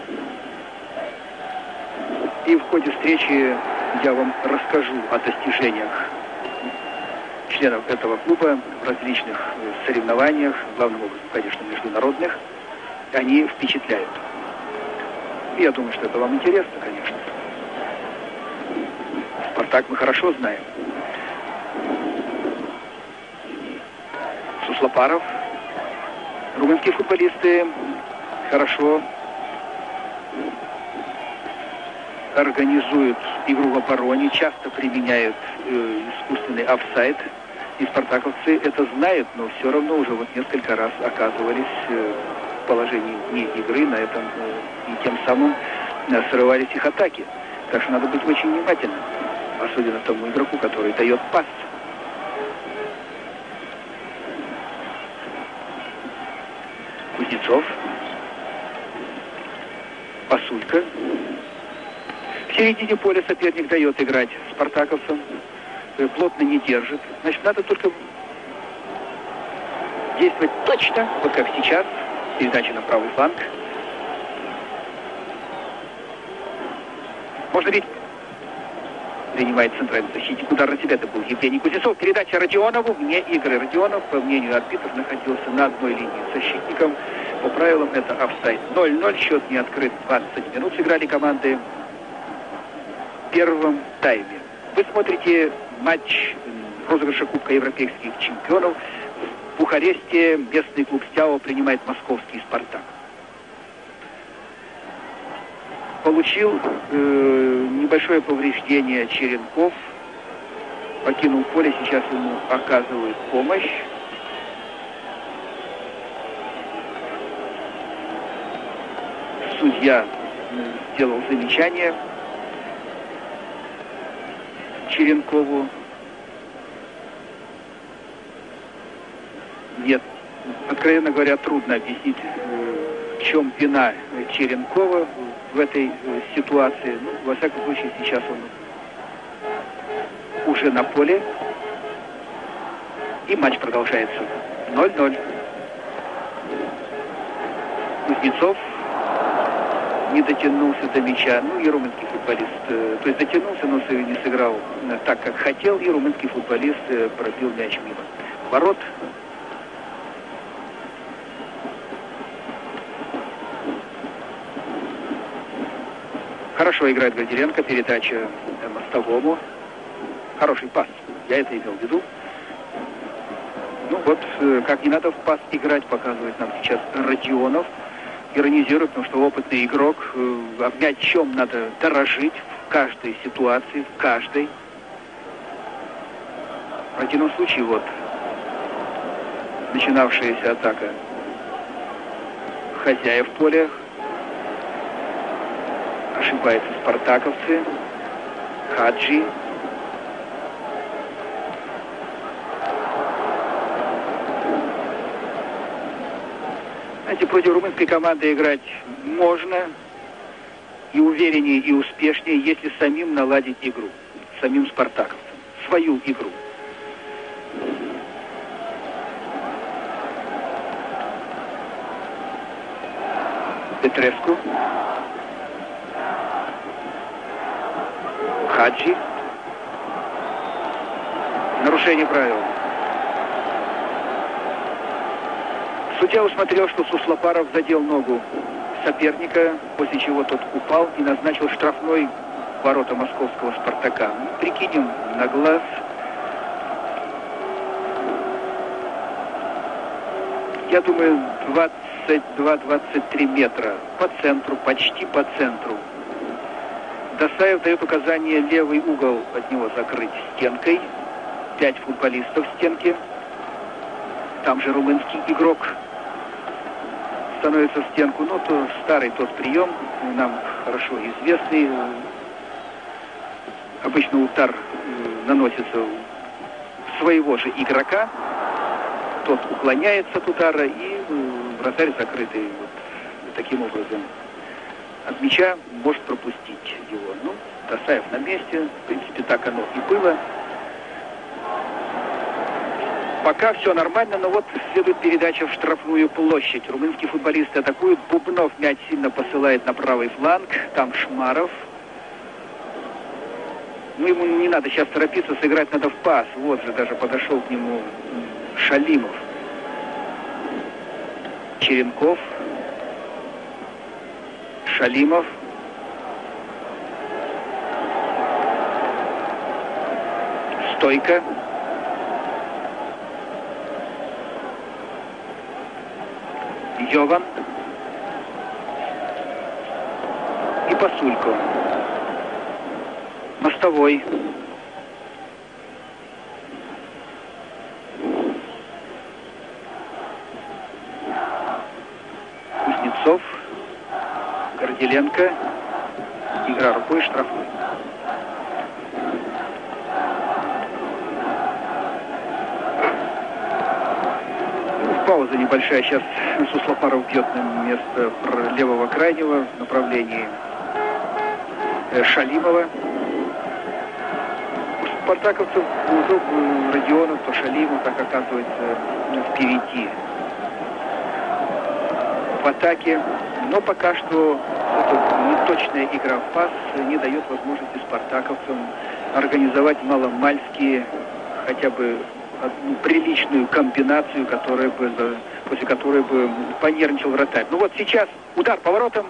И в ходе встречи я вам расскажу о достижениях членов этого клуба в различных соревнованиях, главным образом, конечно, международных. Они впечатляют. Я думаю, что это вам интересно, конечно. Спартак мы хорошо знаем. Суслопаров. Румынские футболисты хорошо организуют игру в обороне, часто применяют э, искусственный офсайд. И спартаковцы это знают, но все равно уже вот несколько раз оказывались э, в положении вне игры на этом, э, и тем самым э, срывались их атаки. Так что надо быть очень внимательным, особенно тому игроку, который дает пас. Кузнецов. Пасулька. В середине поля соперник дает играть спартаковцам, плотно не держит. Значит, надо только действовать точно, вот как сейчас, передача на правый фланг. Можно ведь принимает центральный защитник. Удар на себя, это был Евгений Кузнецов. Передача Родионову вне игры. Родионов, по мнению арбитров, находился на одной линии с защитником. По правилам это офсайд. ноль-ноль, счет не открыт. двадцать минут сыграли команды в первом тайме. Вы смотрите матч розыгрыша Кубка Европейских чемпионов. В Бухаресте местный клуб «Стяо» принимает московский «Спартак». Получил э, небольшое повреждение Черенков. Покинул поле, сейчас ему оказывают помощь. Судья сделал замечание Черенкову. Нет, откровенно говоря, трудно объяснить, в чем вина Черенкова в этой ситуации. Ну, во всяком случае, сейчас он уже на поле. И матч продолжается. ноль-ноль. Кузнецов не дотянулся до мяча. Ну и румынский футболист, то есть дотянулся, но не сыграл так, как хотел. И румынский футболист пробил мяч мимо ворот. Хорошо играет Горделенко, передача Мостовому. Хороший пас, я это имел в виду. Ну вот, как не надо в пас играть, показывает нам сейчас Родионов. Иронизирует, потому что опытный игрок, мячом надо дорожить в каждой ситуации, в каждой. В противном случае, вот, начинавшаяся атака хозяев поля. Ошибаются спартаковцы. Хаджи. Знаете, против румынской команды играть можно и увереннее, и успешнее, если самим наладить игру. Самим спартаковцам. Свою игру. Петреску. Хаджи. Нарушение правил. Судья усмотрел, что Суслопаров задел ногу соперника, после чего тот упал и назначил штрафной в ворота московского «Спартака». Ну, прикинем на глаз. Я думаю, двадцать два — двадцать три метра по центру, почти по центру. Досаев дает указание левый угол от него закрыть стенкой. Пять футболистов в стенке. Там же румынский игрок становится в стенку. Ну, то старый тот прием, нам хорошо известный. Обычно удар наносится своего же игрока. Тот уклоняется от удара, и вратарь закрытый вот таким образом от мяча может пропустить его. Ну, Досаев на месте. В принципе, так оно и было. Пока все нормально, но вот следует передача в штрафную площадь. Румынские футболисты атакуют. Бубнов мяч сильно посылает на правый фланг. Там Шмаров. Ну, ему не надо сейчас торопиться, сыграть надо в пас. Вот же даже подошел к нему Шалимов. Черенков. Шалимов. Стойко. Йован. И Пасулько. Мостовой. Кузнецов. Горделенко. Игра рукой, штрафной. Пауза небольшая. Сейчас Суслопаров бьет на место левого крайнего в направлении э, Шалимова. У спартаковцев, то Родионов, то Шалимов, так оказывается, впереди в атаке. Но пока что эта неточная игра в пас не дает возможности спартаковцам организовать маломальски хотя бы одну приличную комбинацию, которая бы, после которой бы понервничал вратарь. Ну вот сейчас удар поворотом.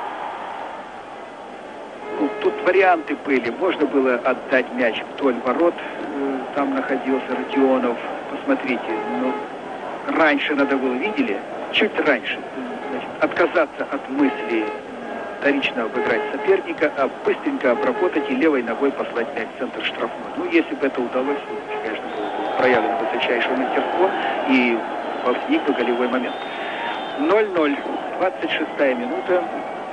Ну, тут варианты были. Можно было отдать мяч вдоль ворот. Там находился Родионов. Посмотрите, ну, раньше надо было, видели? Чуть раньше. Значит, отказаться от мысли вторично обыграть соперника, а быстренько обработать и левой ногой послать мяч в центр штрафной. Ну, если бы это удалось, то, конечно, было бы проявлено высочайшее мастерство и возник бы голевой момент. ноль ноль. двадцать шестая минута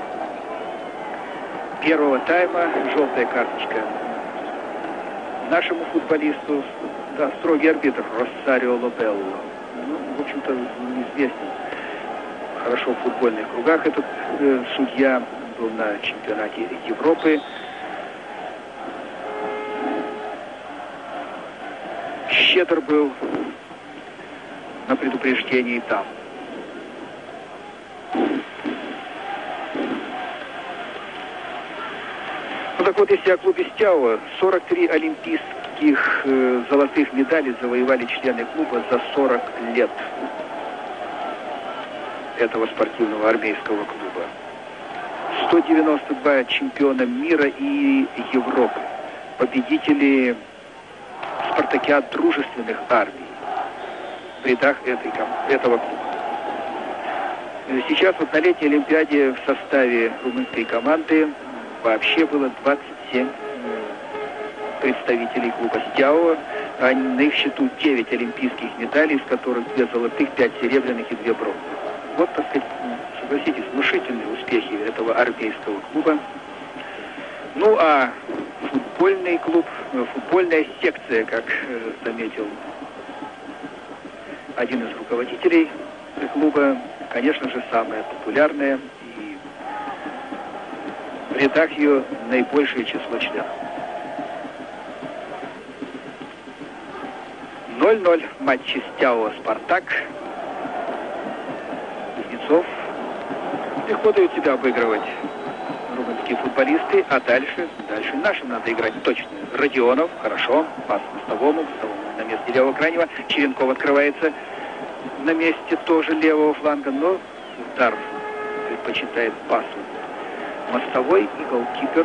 первого тайма. Желтая карточка нашему футболисту. Да, строгий арбитр Росарио Лобелло. Ну, в общем-то, известен хорошо в футбольных кругах. Этот э, судья был на чемпионате Европы. Щедр был на предупреждении там. Ну так вот, если о клубе Стяуа, сорок три олимпийских э, золотых медалей завоевали члены клуба за сорок лет этого спортивного армейского клуба. сто девяносто два чемпиона мира и Европы. Победители спартакиад дружественных армий в рядах этой, этого клуба. Сейчас вот на летней Олимпиаде в составе румынской команды вообще было двадцать семь представителей клуба Стяуа. А на их счету девять олимпийских медалей, из которых две золотых, пять серебряных и две бронзовых. Вот, так сказать, согласитесь, внушительные успехи этого армейского клуба. Ну, а футбольный клуб, футбольная секция, как э, заметил один из руководителей клуба, конечно же, самая популярная, и в рядах ее наибольшее число членов. ноль ноль. Матче Стяуа-Спартак. Кузнецов легко дают себя обыгрывать румынские футболисты, а дальше, дальше нашим надо играть точно. Родионов, хорошо, пас Мостовому, Мостовому на месте левого крайнего. Черенков открывается на месте тоже левого фланга, но удар предпочитает пасу Мостовой, и голкипер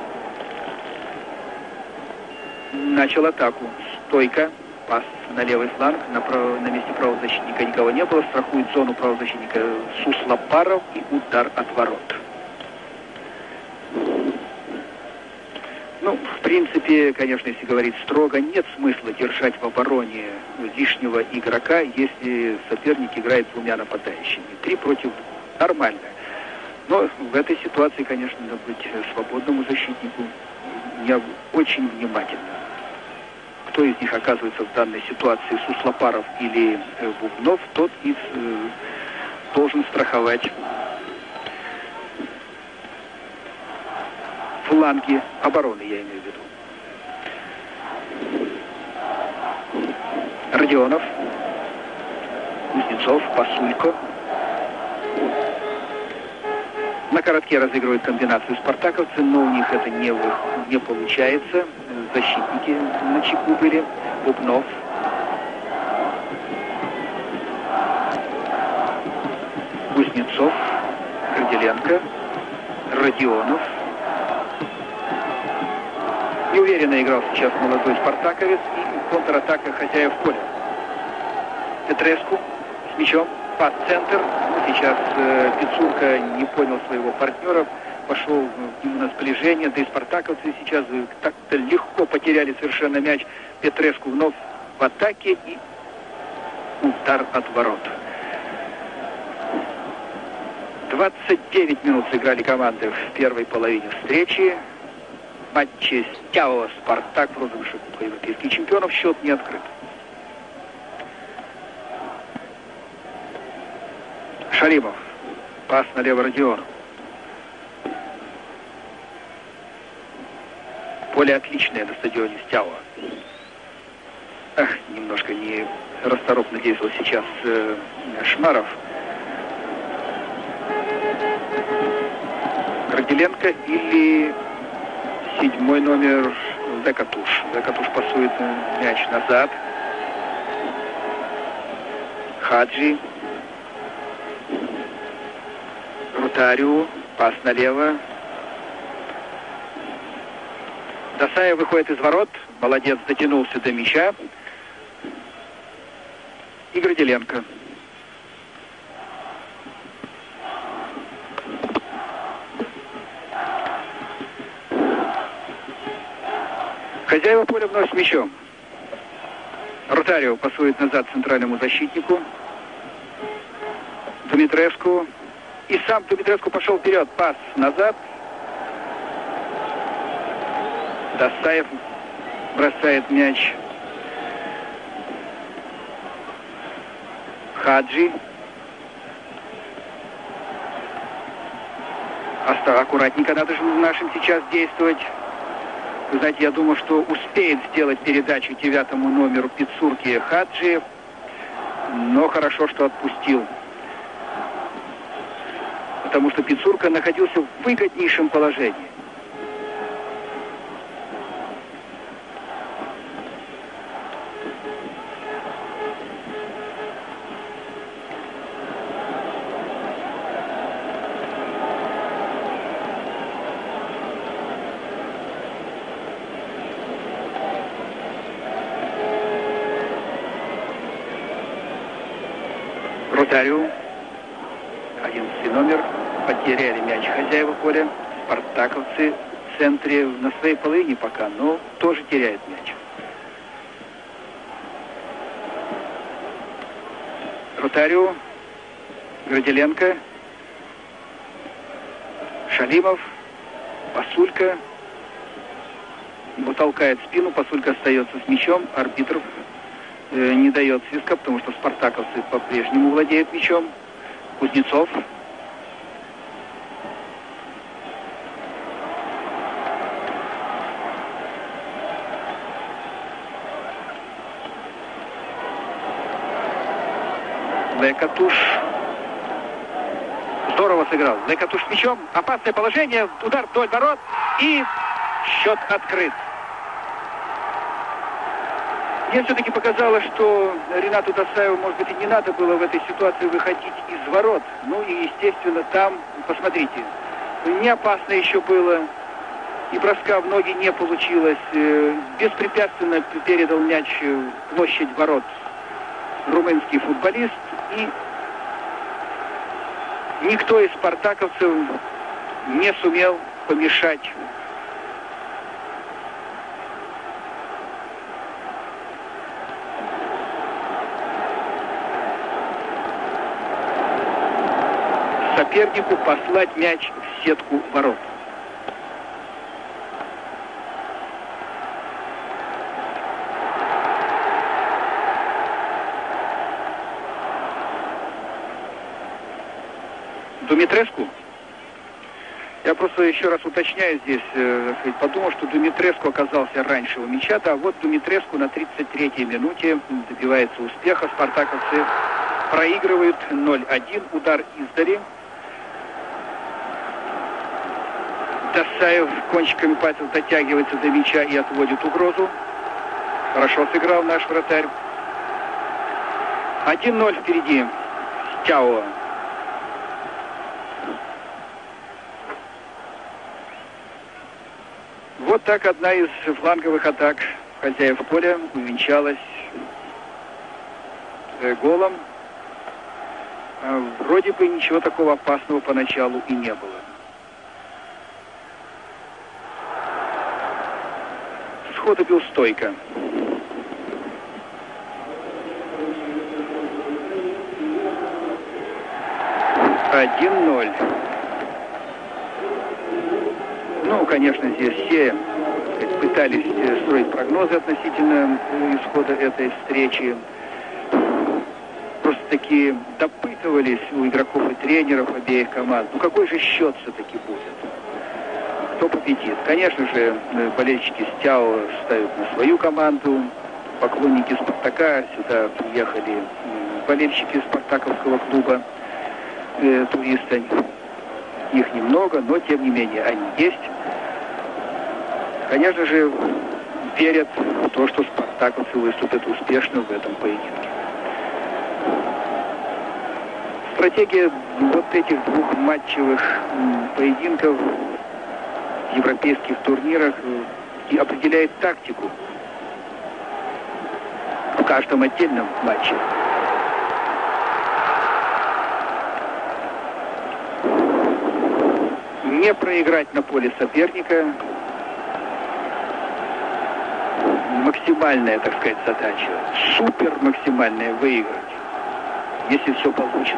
начал атаку. Стойка, пас на левый фланг, на, прав... на месте правого защитника никого не было, страхует зону правого защитника Суслопаров, и удар от ворот. Ну, в принципе, конечно, если говорить строго, нет смысла держать в обороне лишнего игрока, если соперник играет двумя нападающими. Три против двух. Нормально. Но в этой ситуации, конечно, надо быть свободному защитнику не очень внимательно. Кто из них оказывается в данной ситуации, Суслопаров или э, Бубнов, тот из э, должен страховать фланги обороны, я имею в виду. Родионов, Кузнецов, Пасулько. На коротке разыгрывают комбинацию спартаковцы, но у них это не, не получается. Защитники на чеку были. Бубнов. Кузнецов. Горделенко. Родионов. Неуверенно играл сейчас молодой спартаковец, и контратака хозяев поля. Петреску с мячом. Пас-центр. Сейчас э, Пиццурка не понял своего партнера, пошел к нему на сближение, да и спартаковцы сейчас э, так-то легко потеряли совершенно мяч. Петреску вновь в атаке, и удар от ворот. двадцать девять минут сыграли команды в первой половине встречи. В матче Стяуа-Спартак в розыгрыше Кубка европейских чемпионов счет не открыт. Шалимов. Пас налево Родиону. Поле отличное на стадионе Стяуа. Ах, немножко не расторопно действовал сейчас э, Шмаров. Горделенко или седьмой номер Лекатуш. Лекатуш пасует мяч назад. Хаджи. Ротариу. Пас налево. Досаев выходит из ворот. Молодец, дотянулся до мяча. И Горделенко. Хозяева поля вновь с мячом. Ротарио пасует назад центральному защитнику. Думитреску. И сам Думитреску пошел вперед. Пас назад. Досаев бросает мяч. Хаджи. Оста- аккуратненько надо же нашим сейчас действовать. Вы знаете, я думаю, что успеет сделать передачу девятому номеру Пиццурки Хаджи. Но хорошо, что отпустил. Потому что Пиццурка находился в выгоднейшем положении. Ротариу, одиннадцатый номер, потеряли мяч хозяева поля. Спартаковцы в центре на своей половине пока, но тоже теряют мяч. Ротариу, Горделенко, Шалимов, Пасулька. Его толкает в спину, Пасулька остается с мячом, арбитров не дает свистка, потому что спартаковцы по-прежнему владеют мячом. Кузнецов. Лекатуш. Здорово сыграл. Лекатуш с мячом. Опасное положение. Удар вдоль ворот. И счет открыт. Мне все-таки показалось, что Ренату Досаеву, может быть, и не надо было в этой ситуации выходить из ворот. Ну и, естественно, там, посмотрите, не опасно еще было. И броска в ноги не получилось. Беспрепятственно передал мяч в площадь ворот румынский футболист. И никто из спартаковцев не сумел помешать. Сопернику послать мяч в сетку ворот. Думитреску. Я просто еще раз уточняю здесь, э, подумал, что Думитреску оказался раньше у мяча. Да, вот Думитреску на тридцать третьей минуте добивается успеха. Спартаковцы проигрывают ноль один. Удар издали. Досаев кончиками пальцев дотягивается до мяча и отводит угрозу. Хорошо сыграл наш вратарь. один ноль впереди Стяуа. Вот так одна из фланговых атак хозяев поля увенчалась голом. Вроде бы ничего такого опасного поначалу и не было. Сходу бил стойко. один ноль. Ну, конечно, здесь все пытались строить прогнозы относительно исхода этой встречи. Просто-таки допытывались у игроков и тренеров обеих команд. Ну, какой же счет все-таки будет? кто победит. Конечно же, болельщики Стяо ставят на свою команду. Поклонники Спартака, сюда приехали болельщики спартаковского клуба, э, туристы. Их немного, но тем не менее они есть. Конечно же, верят в то, что спартаковцы выступят успешно в этом поединке. Стратегия вот этих двух матчевых поединков в европейских турнирах и определяет тактику в каждом отдельном матче. Не проиграть на поле соперника — максимальная, так сказать, задача. Супер максимальная — выиграть, если все получится.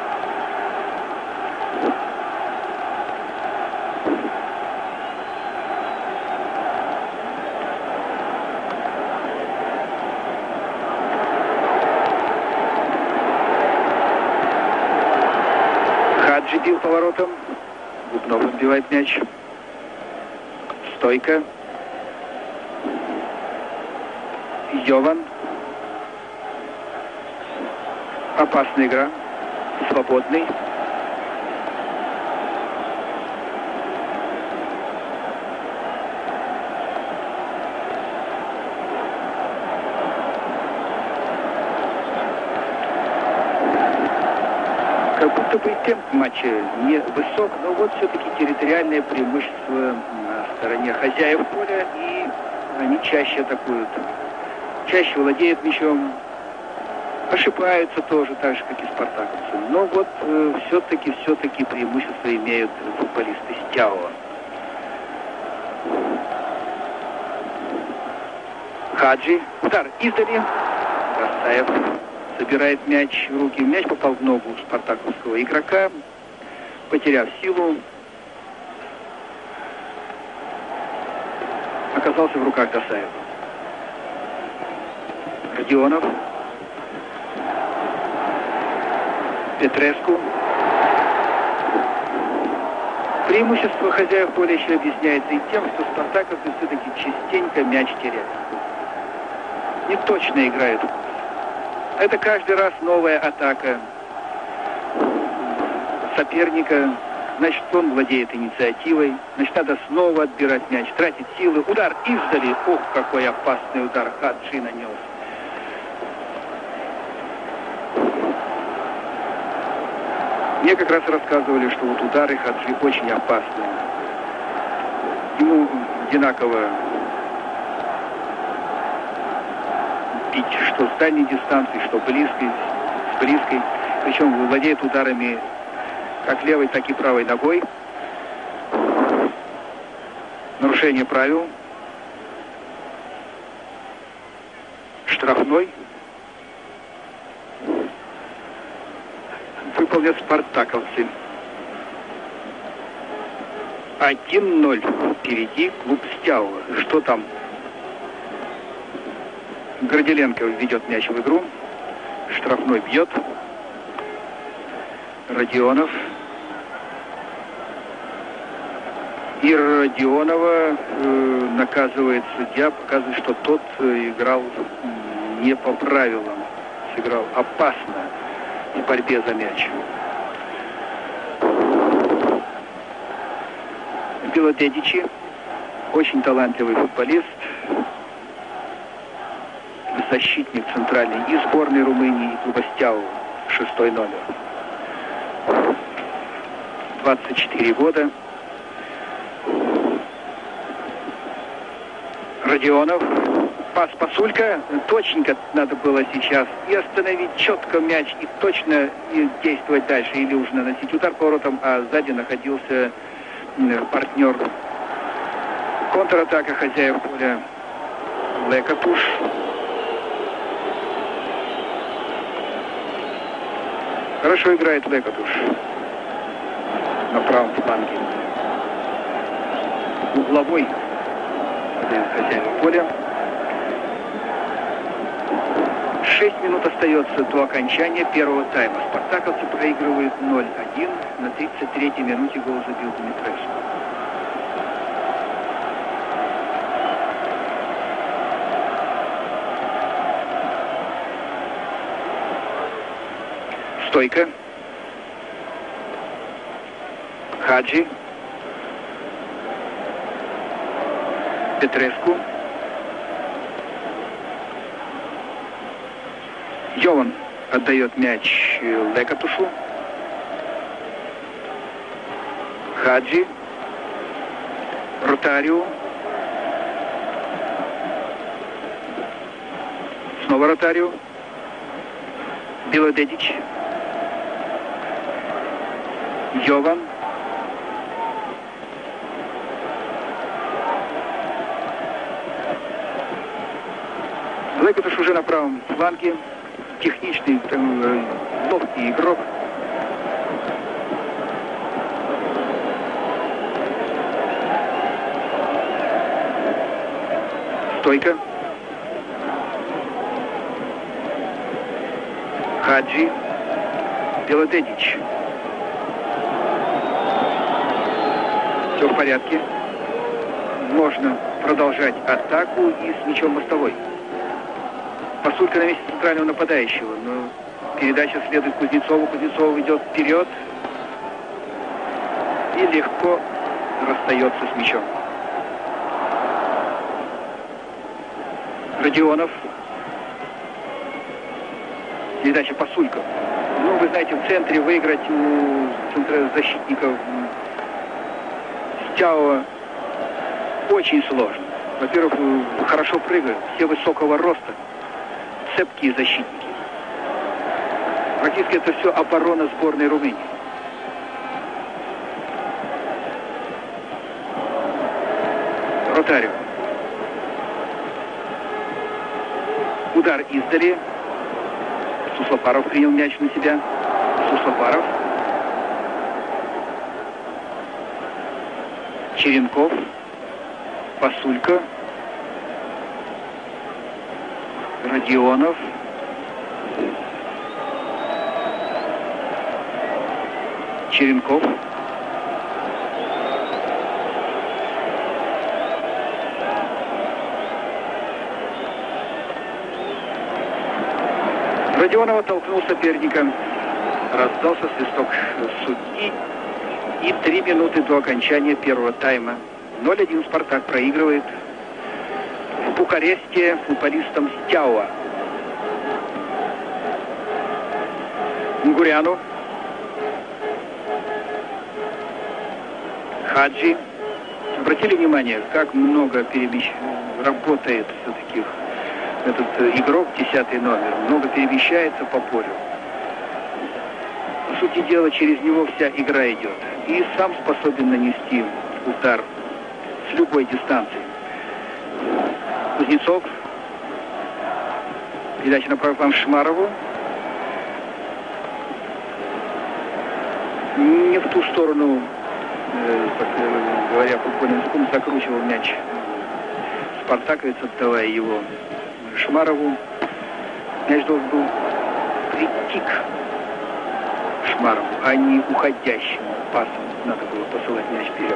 Хаджи бил поворотом. Губнов отбивает мяч. Стойка. Йован. Опасная игра. Свободный. Как будто бы темп матча не высок, но вот все-таки территориальное преимущество на стороне хозяев поля, и они чаще атакуют, чаще владеют мячом, ошибаются тоже, так же, как и спартаковцы. Но вот э, все-таки, все-таки преимущество имеют футболисты Стяо. Хаджи, удар издали. Расаев собирает мяч в руки. Мяч попал в ногу спартаковского игрока, потеряв силу. Оказался в руках Досаева. Родионов. Петреску. Преимущество хозяев поля еще объясняется и тем, что спартаковцы все-таки частенько мяч теряют. Не точно играют. Это каждый раз новая атака соперника. Значит, он владеет инициативой. Значит, надо снова отбирать мяч, тратить силы. Удар издали. Ох, какой опасный удар Хаджи нанес. Мне как раз рассказывали, что вот удары Хаджи очень опасны. Ему одинаково бить что с дальней дистанции, что близкой, с близкой. Причем владеет ударами как левой, так и правой ногой. Нарушение правил. Штрафной. Выполнят спартаковцы. один ноль. Впереди клуб Стяо. Что там? Горделенко ведет мяч в игру. Штрафной бьет. Родионов. И Родионова э, наказывает судья, показывает, что тот э, играл не по правилам. Сыграл опасно в борьбе за мяч. Белодедичи. Очень талантливый футболист. Защитник центральный и сборной Румынии, и клуба Стяо. Шестой номер. двадцать четыре года. Родионов. Пас Пасулька. Точненько надо было сейчас и остановить четко мяч, и точно и действовать дальше. Или уже наносить удар поворотом, а сзади находился партнер. Контратака хозяев поля. Лекатуш. Хорошо играет Лекатуш на правом фланге. Угловой хозяин поля. Шесть минут остается до окончания первого тайма. Спартаковцы проигрывают ноль один. На тридцать третьей минуте гол забил Дмитреску. Стойка. Хаджи. Петреску. Йован отдает мяч Лекатушу. Хаджи. Ротарио. Снова Ротарио. Белодедич. Йован. Лекатуш уже на правом фланге. Техничный, там, ловкий игрок. Стойка. Хаджи. Белодедич. Все в порядке. Можно продолжать атаку и с мячом мостовой. Пасулька на месте центрального нападающего, но передача следует Кузнецову. Кузнецов идет вперед и легко расстается с мячом. Родионов. Передача Пасулька. Ну, вы знаете, в центре выиграть у защитников Стяо очень сложно. Во-первых, хорошо прыгают, все высокого роста. Цепкие защитники. Практически это все оборона сборной Румынии. Ротарио. Удар издали. Суслопаров принял мяч на себя. Суслопаров. Черенков. Пасулька. Родионов. Черенков. Родионова толкнул соперника. Раздался свисток судьи. И три минуты до окончания первого тайма. ноль один «Спартак» проигрывает в Бухаресте футболистам Стяуа. Нгуряну. Хаджи. Обратили внимание, как много перемещ... работает все-таки этот игрок, десятый номер. Много перемещается по полю. По сути дела, через него вся игра идет. И сам способен нанести удар с любой дистанции. Кузнецов. Передача на правый фланг Шмарову. Не в ту сторону, э, так говоря, футбольным языком, закручивал мяч спартаковец, отдавая его Шмарову. Мяч должен был прийти к Шмарову, а не уходящему пасом. Надо было посылать мяч вперед.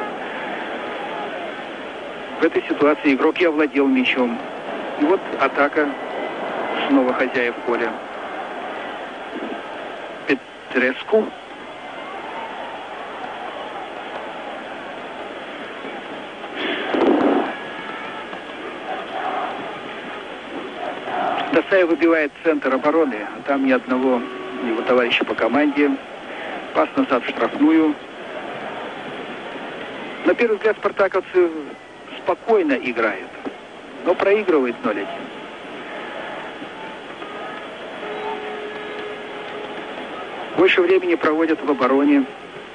В этой ситуации игрок и овладел мячом. И вот атака снова хозяев поля. Петреску. Досаев выбивает центр обороны, а там ни одного его товарища по команде. Пас назад в штрафную. На первый взгляд спартаковцы спокойно играют, но проигрывает ноль один. Больше времени проводят в обороне.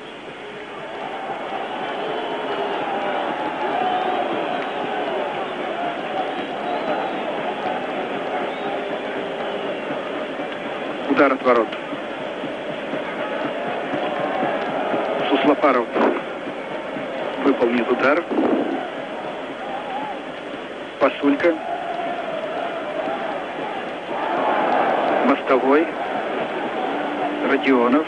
Удар от ворот. Суслопаров выполнит удар. Пасулька. Мостовой. Родионов.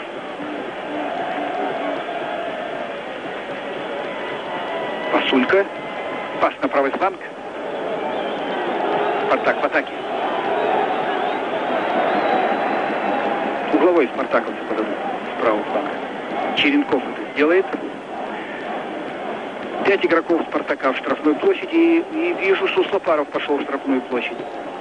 Пасулька. Пас на правый фланг. Спартак в атаке. Угловой головой спартаковцы подадут с правого фланга. Черенков это сделает. Пять игроков Спартака в штрафной площади. И, и вижу, что Слопаров пошел в штрафную площадь.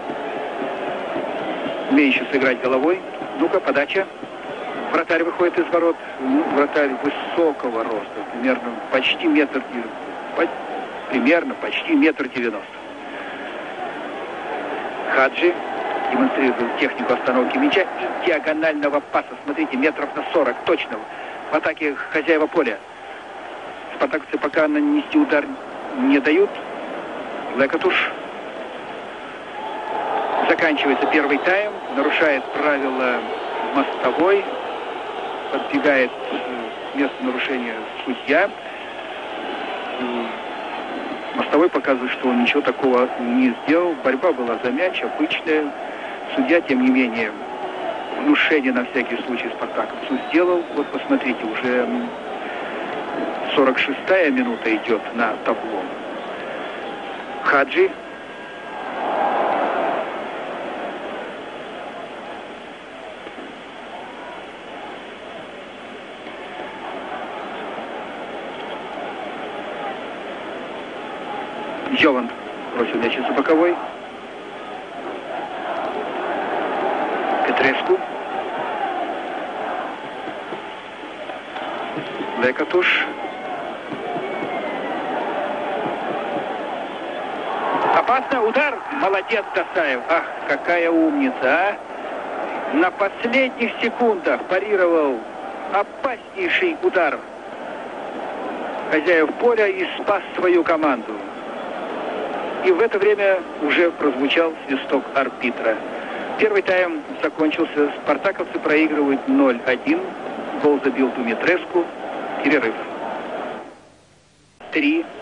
Умеющий сыграть головой. Ну-ка, подача. Вратарь выходит из ворот. Ну, вратарь высокого роста. Примерно почти метр по, примерно почти метр девяносто. Хаджи демонстрирует технику остановки мяча и диагонального паса. Смотрите, метров на сорок точного. В атаке хозяева поля. Спартаковцы пока нанести удар не дают. Лекатуш. Заканчивается первый тайм. Нарушает правила Мостовой. Подбегает место нарушения судья. Мостовой показывает, что он ничего такого не сделал. Борьба была за мяч, обычная. Судья, тем не менее, внушение на всякий случай спартаковцу сделал. Вот посмотрите, уже сорок шестая минута идет на табло. Хаджи. Йован бросил мяч из-за боковой. Петреску. Лекатуш. Опасно, удар. Молодец, Досаев. Ах, какая умница, а. На последних секундах парировал опаснейший удар хозяев поля и спас свою команду. И в это время уже прозвучал свисток арбитра. Первый тайм закончился. Спартаковцы проигрывают ноль один. Гол забил Думитреску. Перерыв. Три.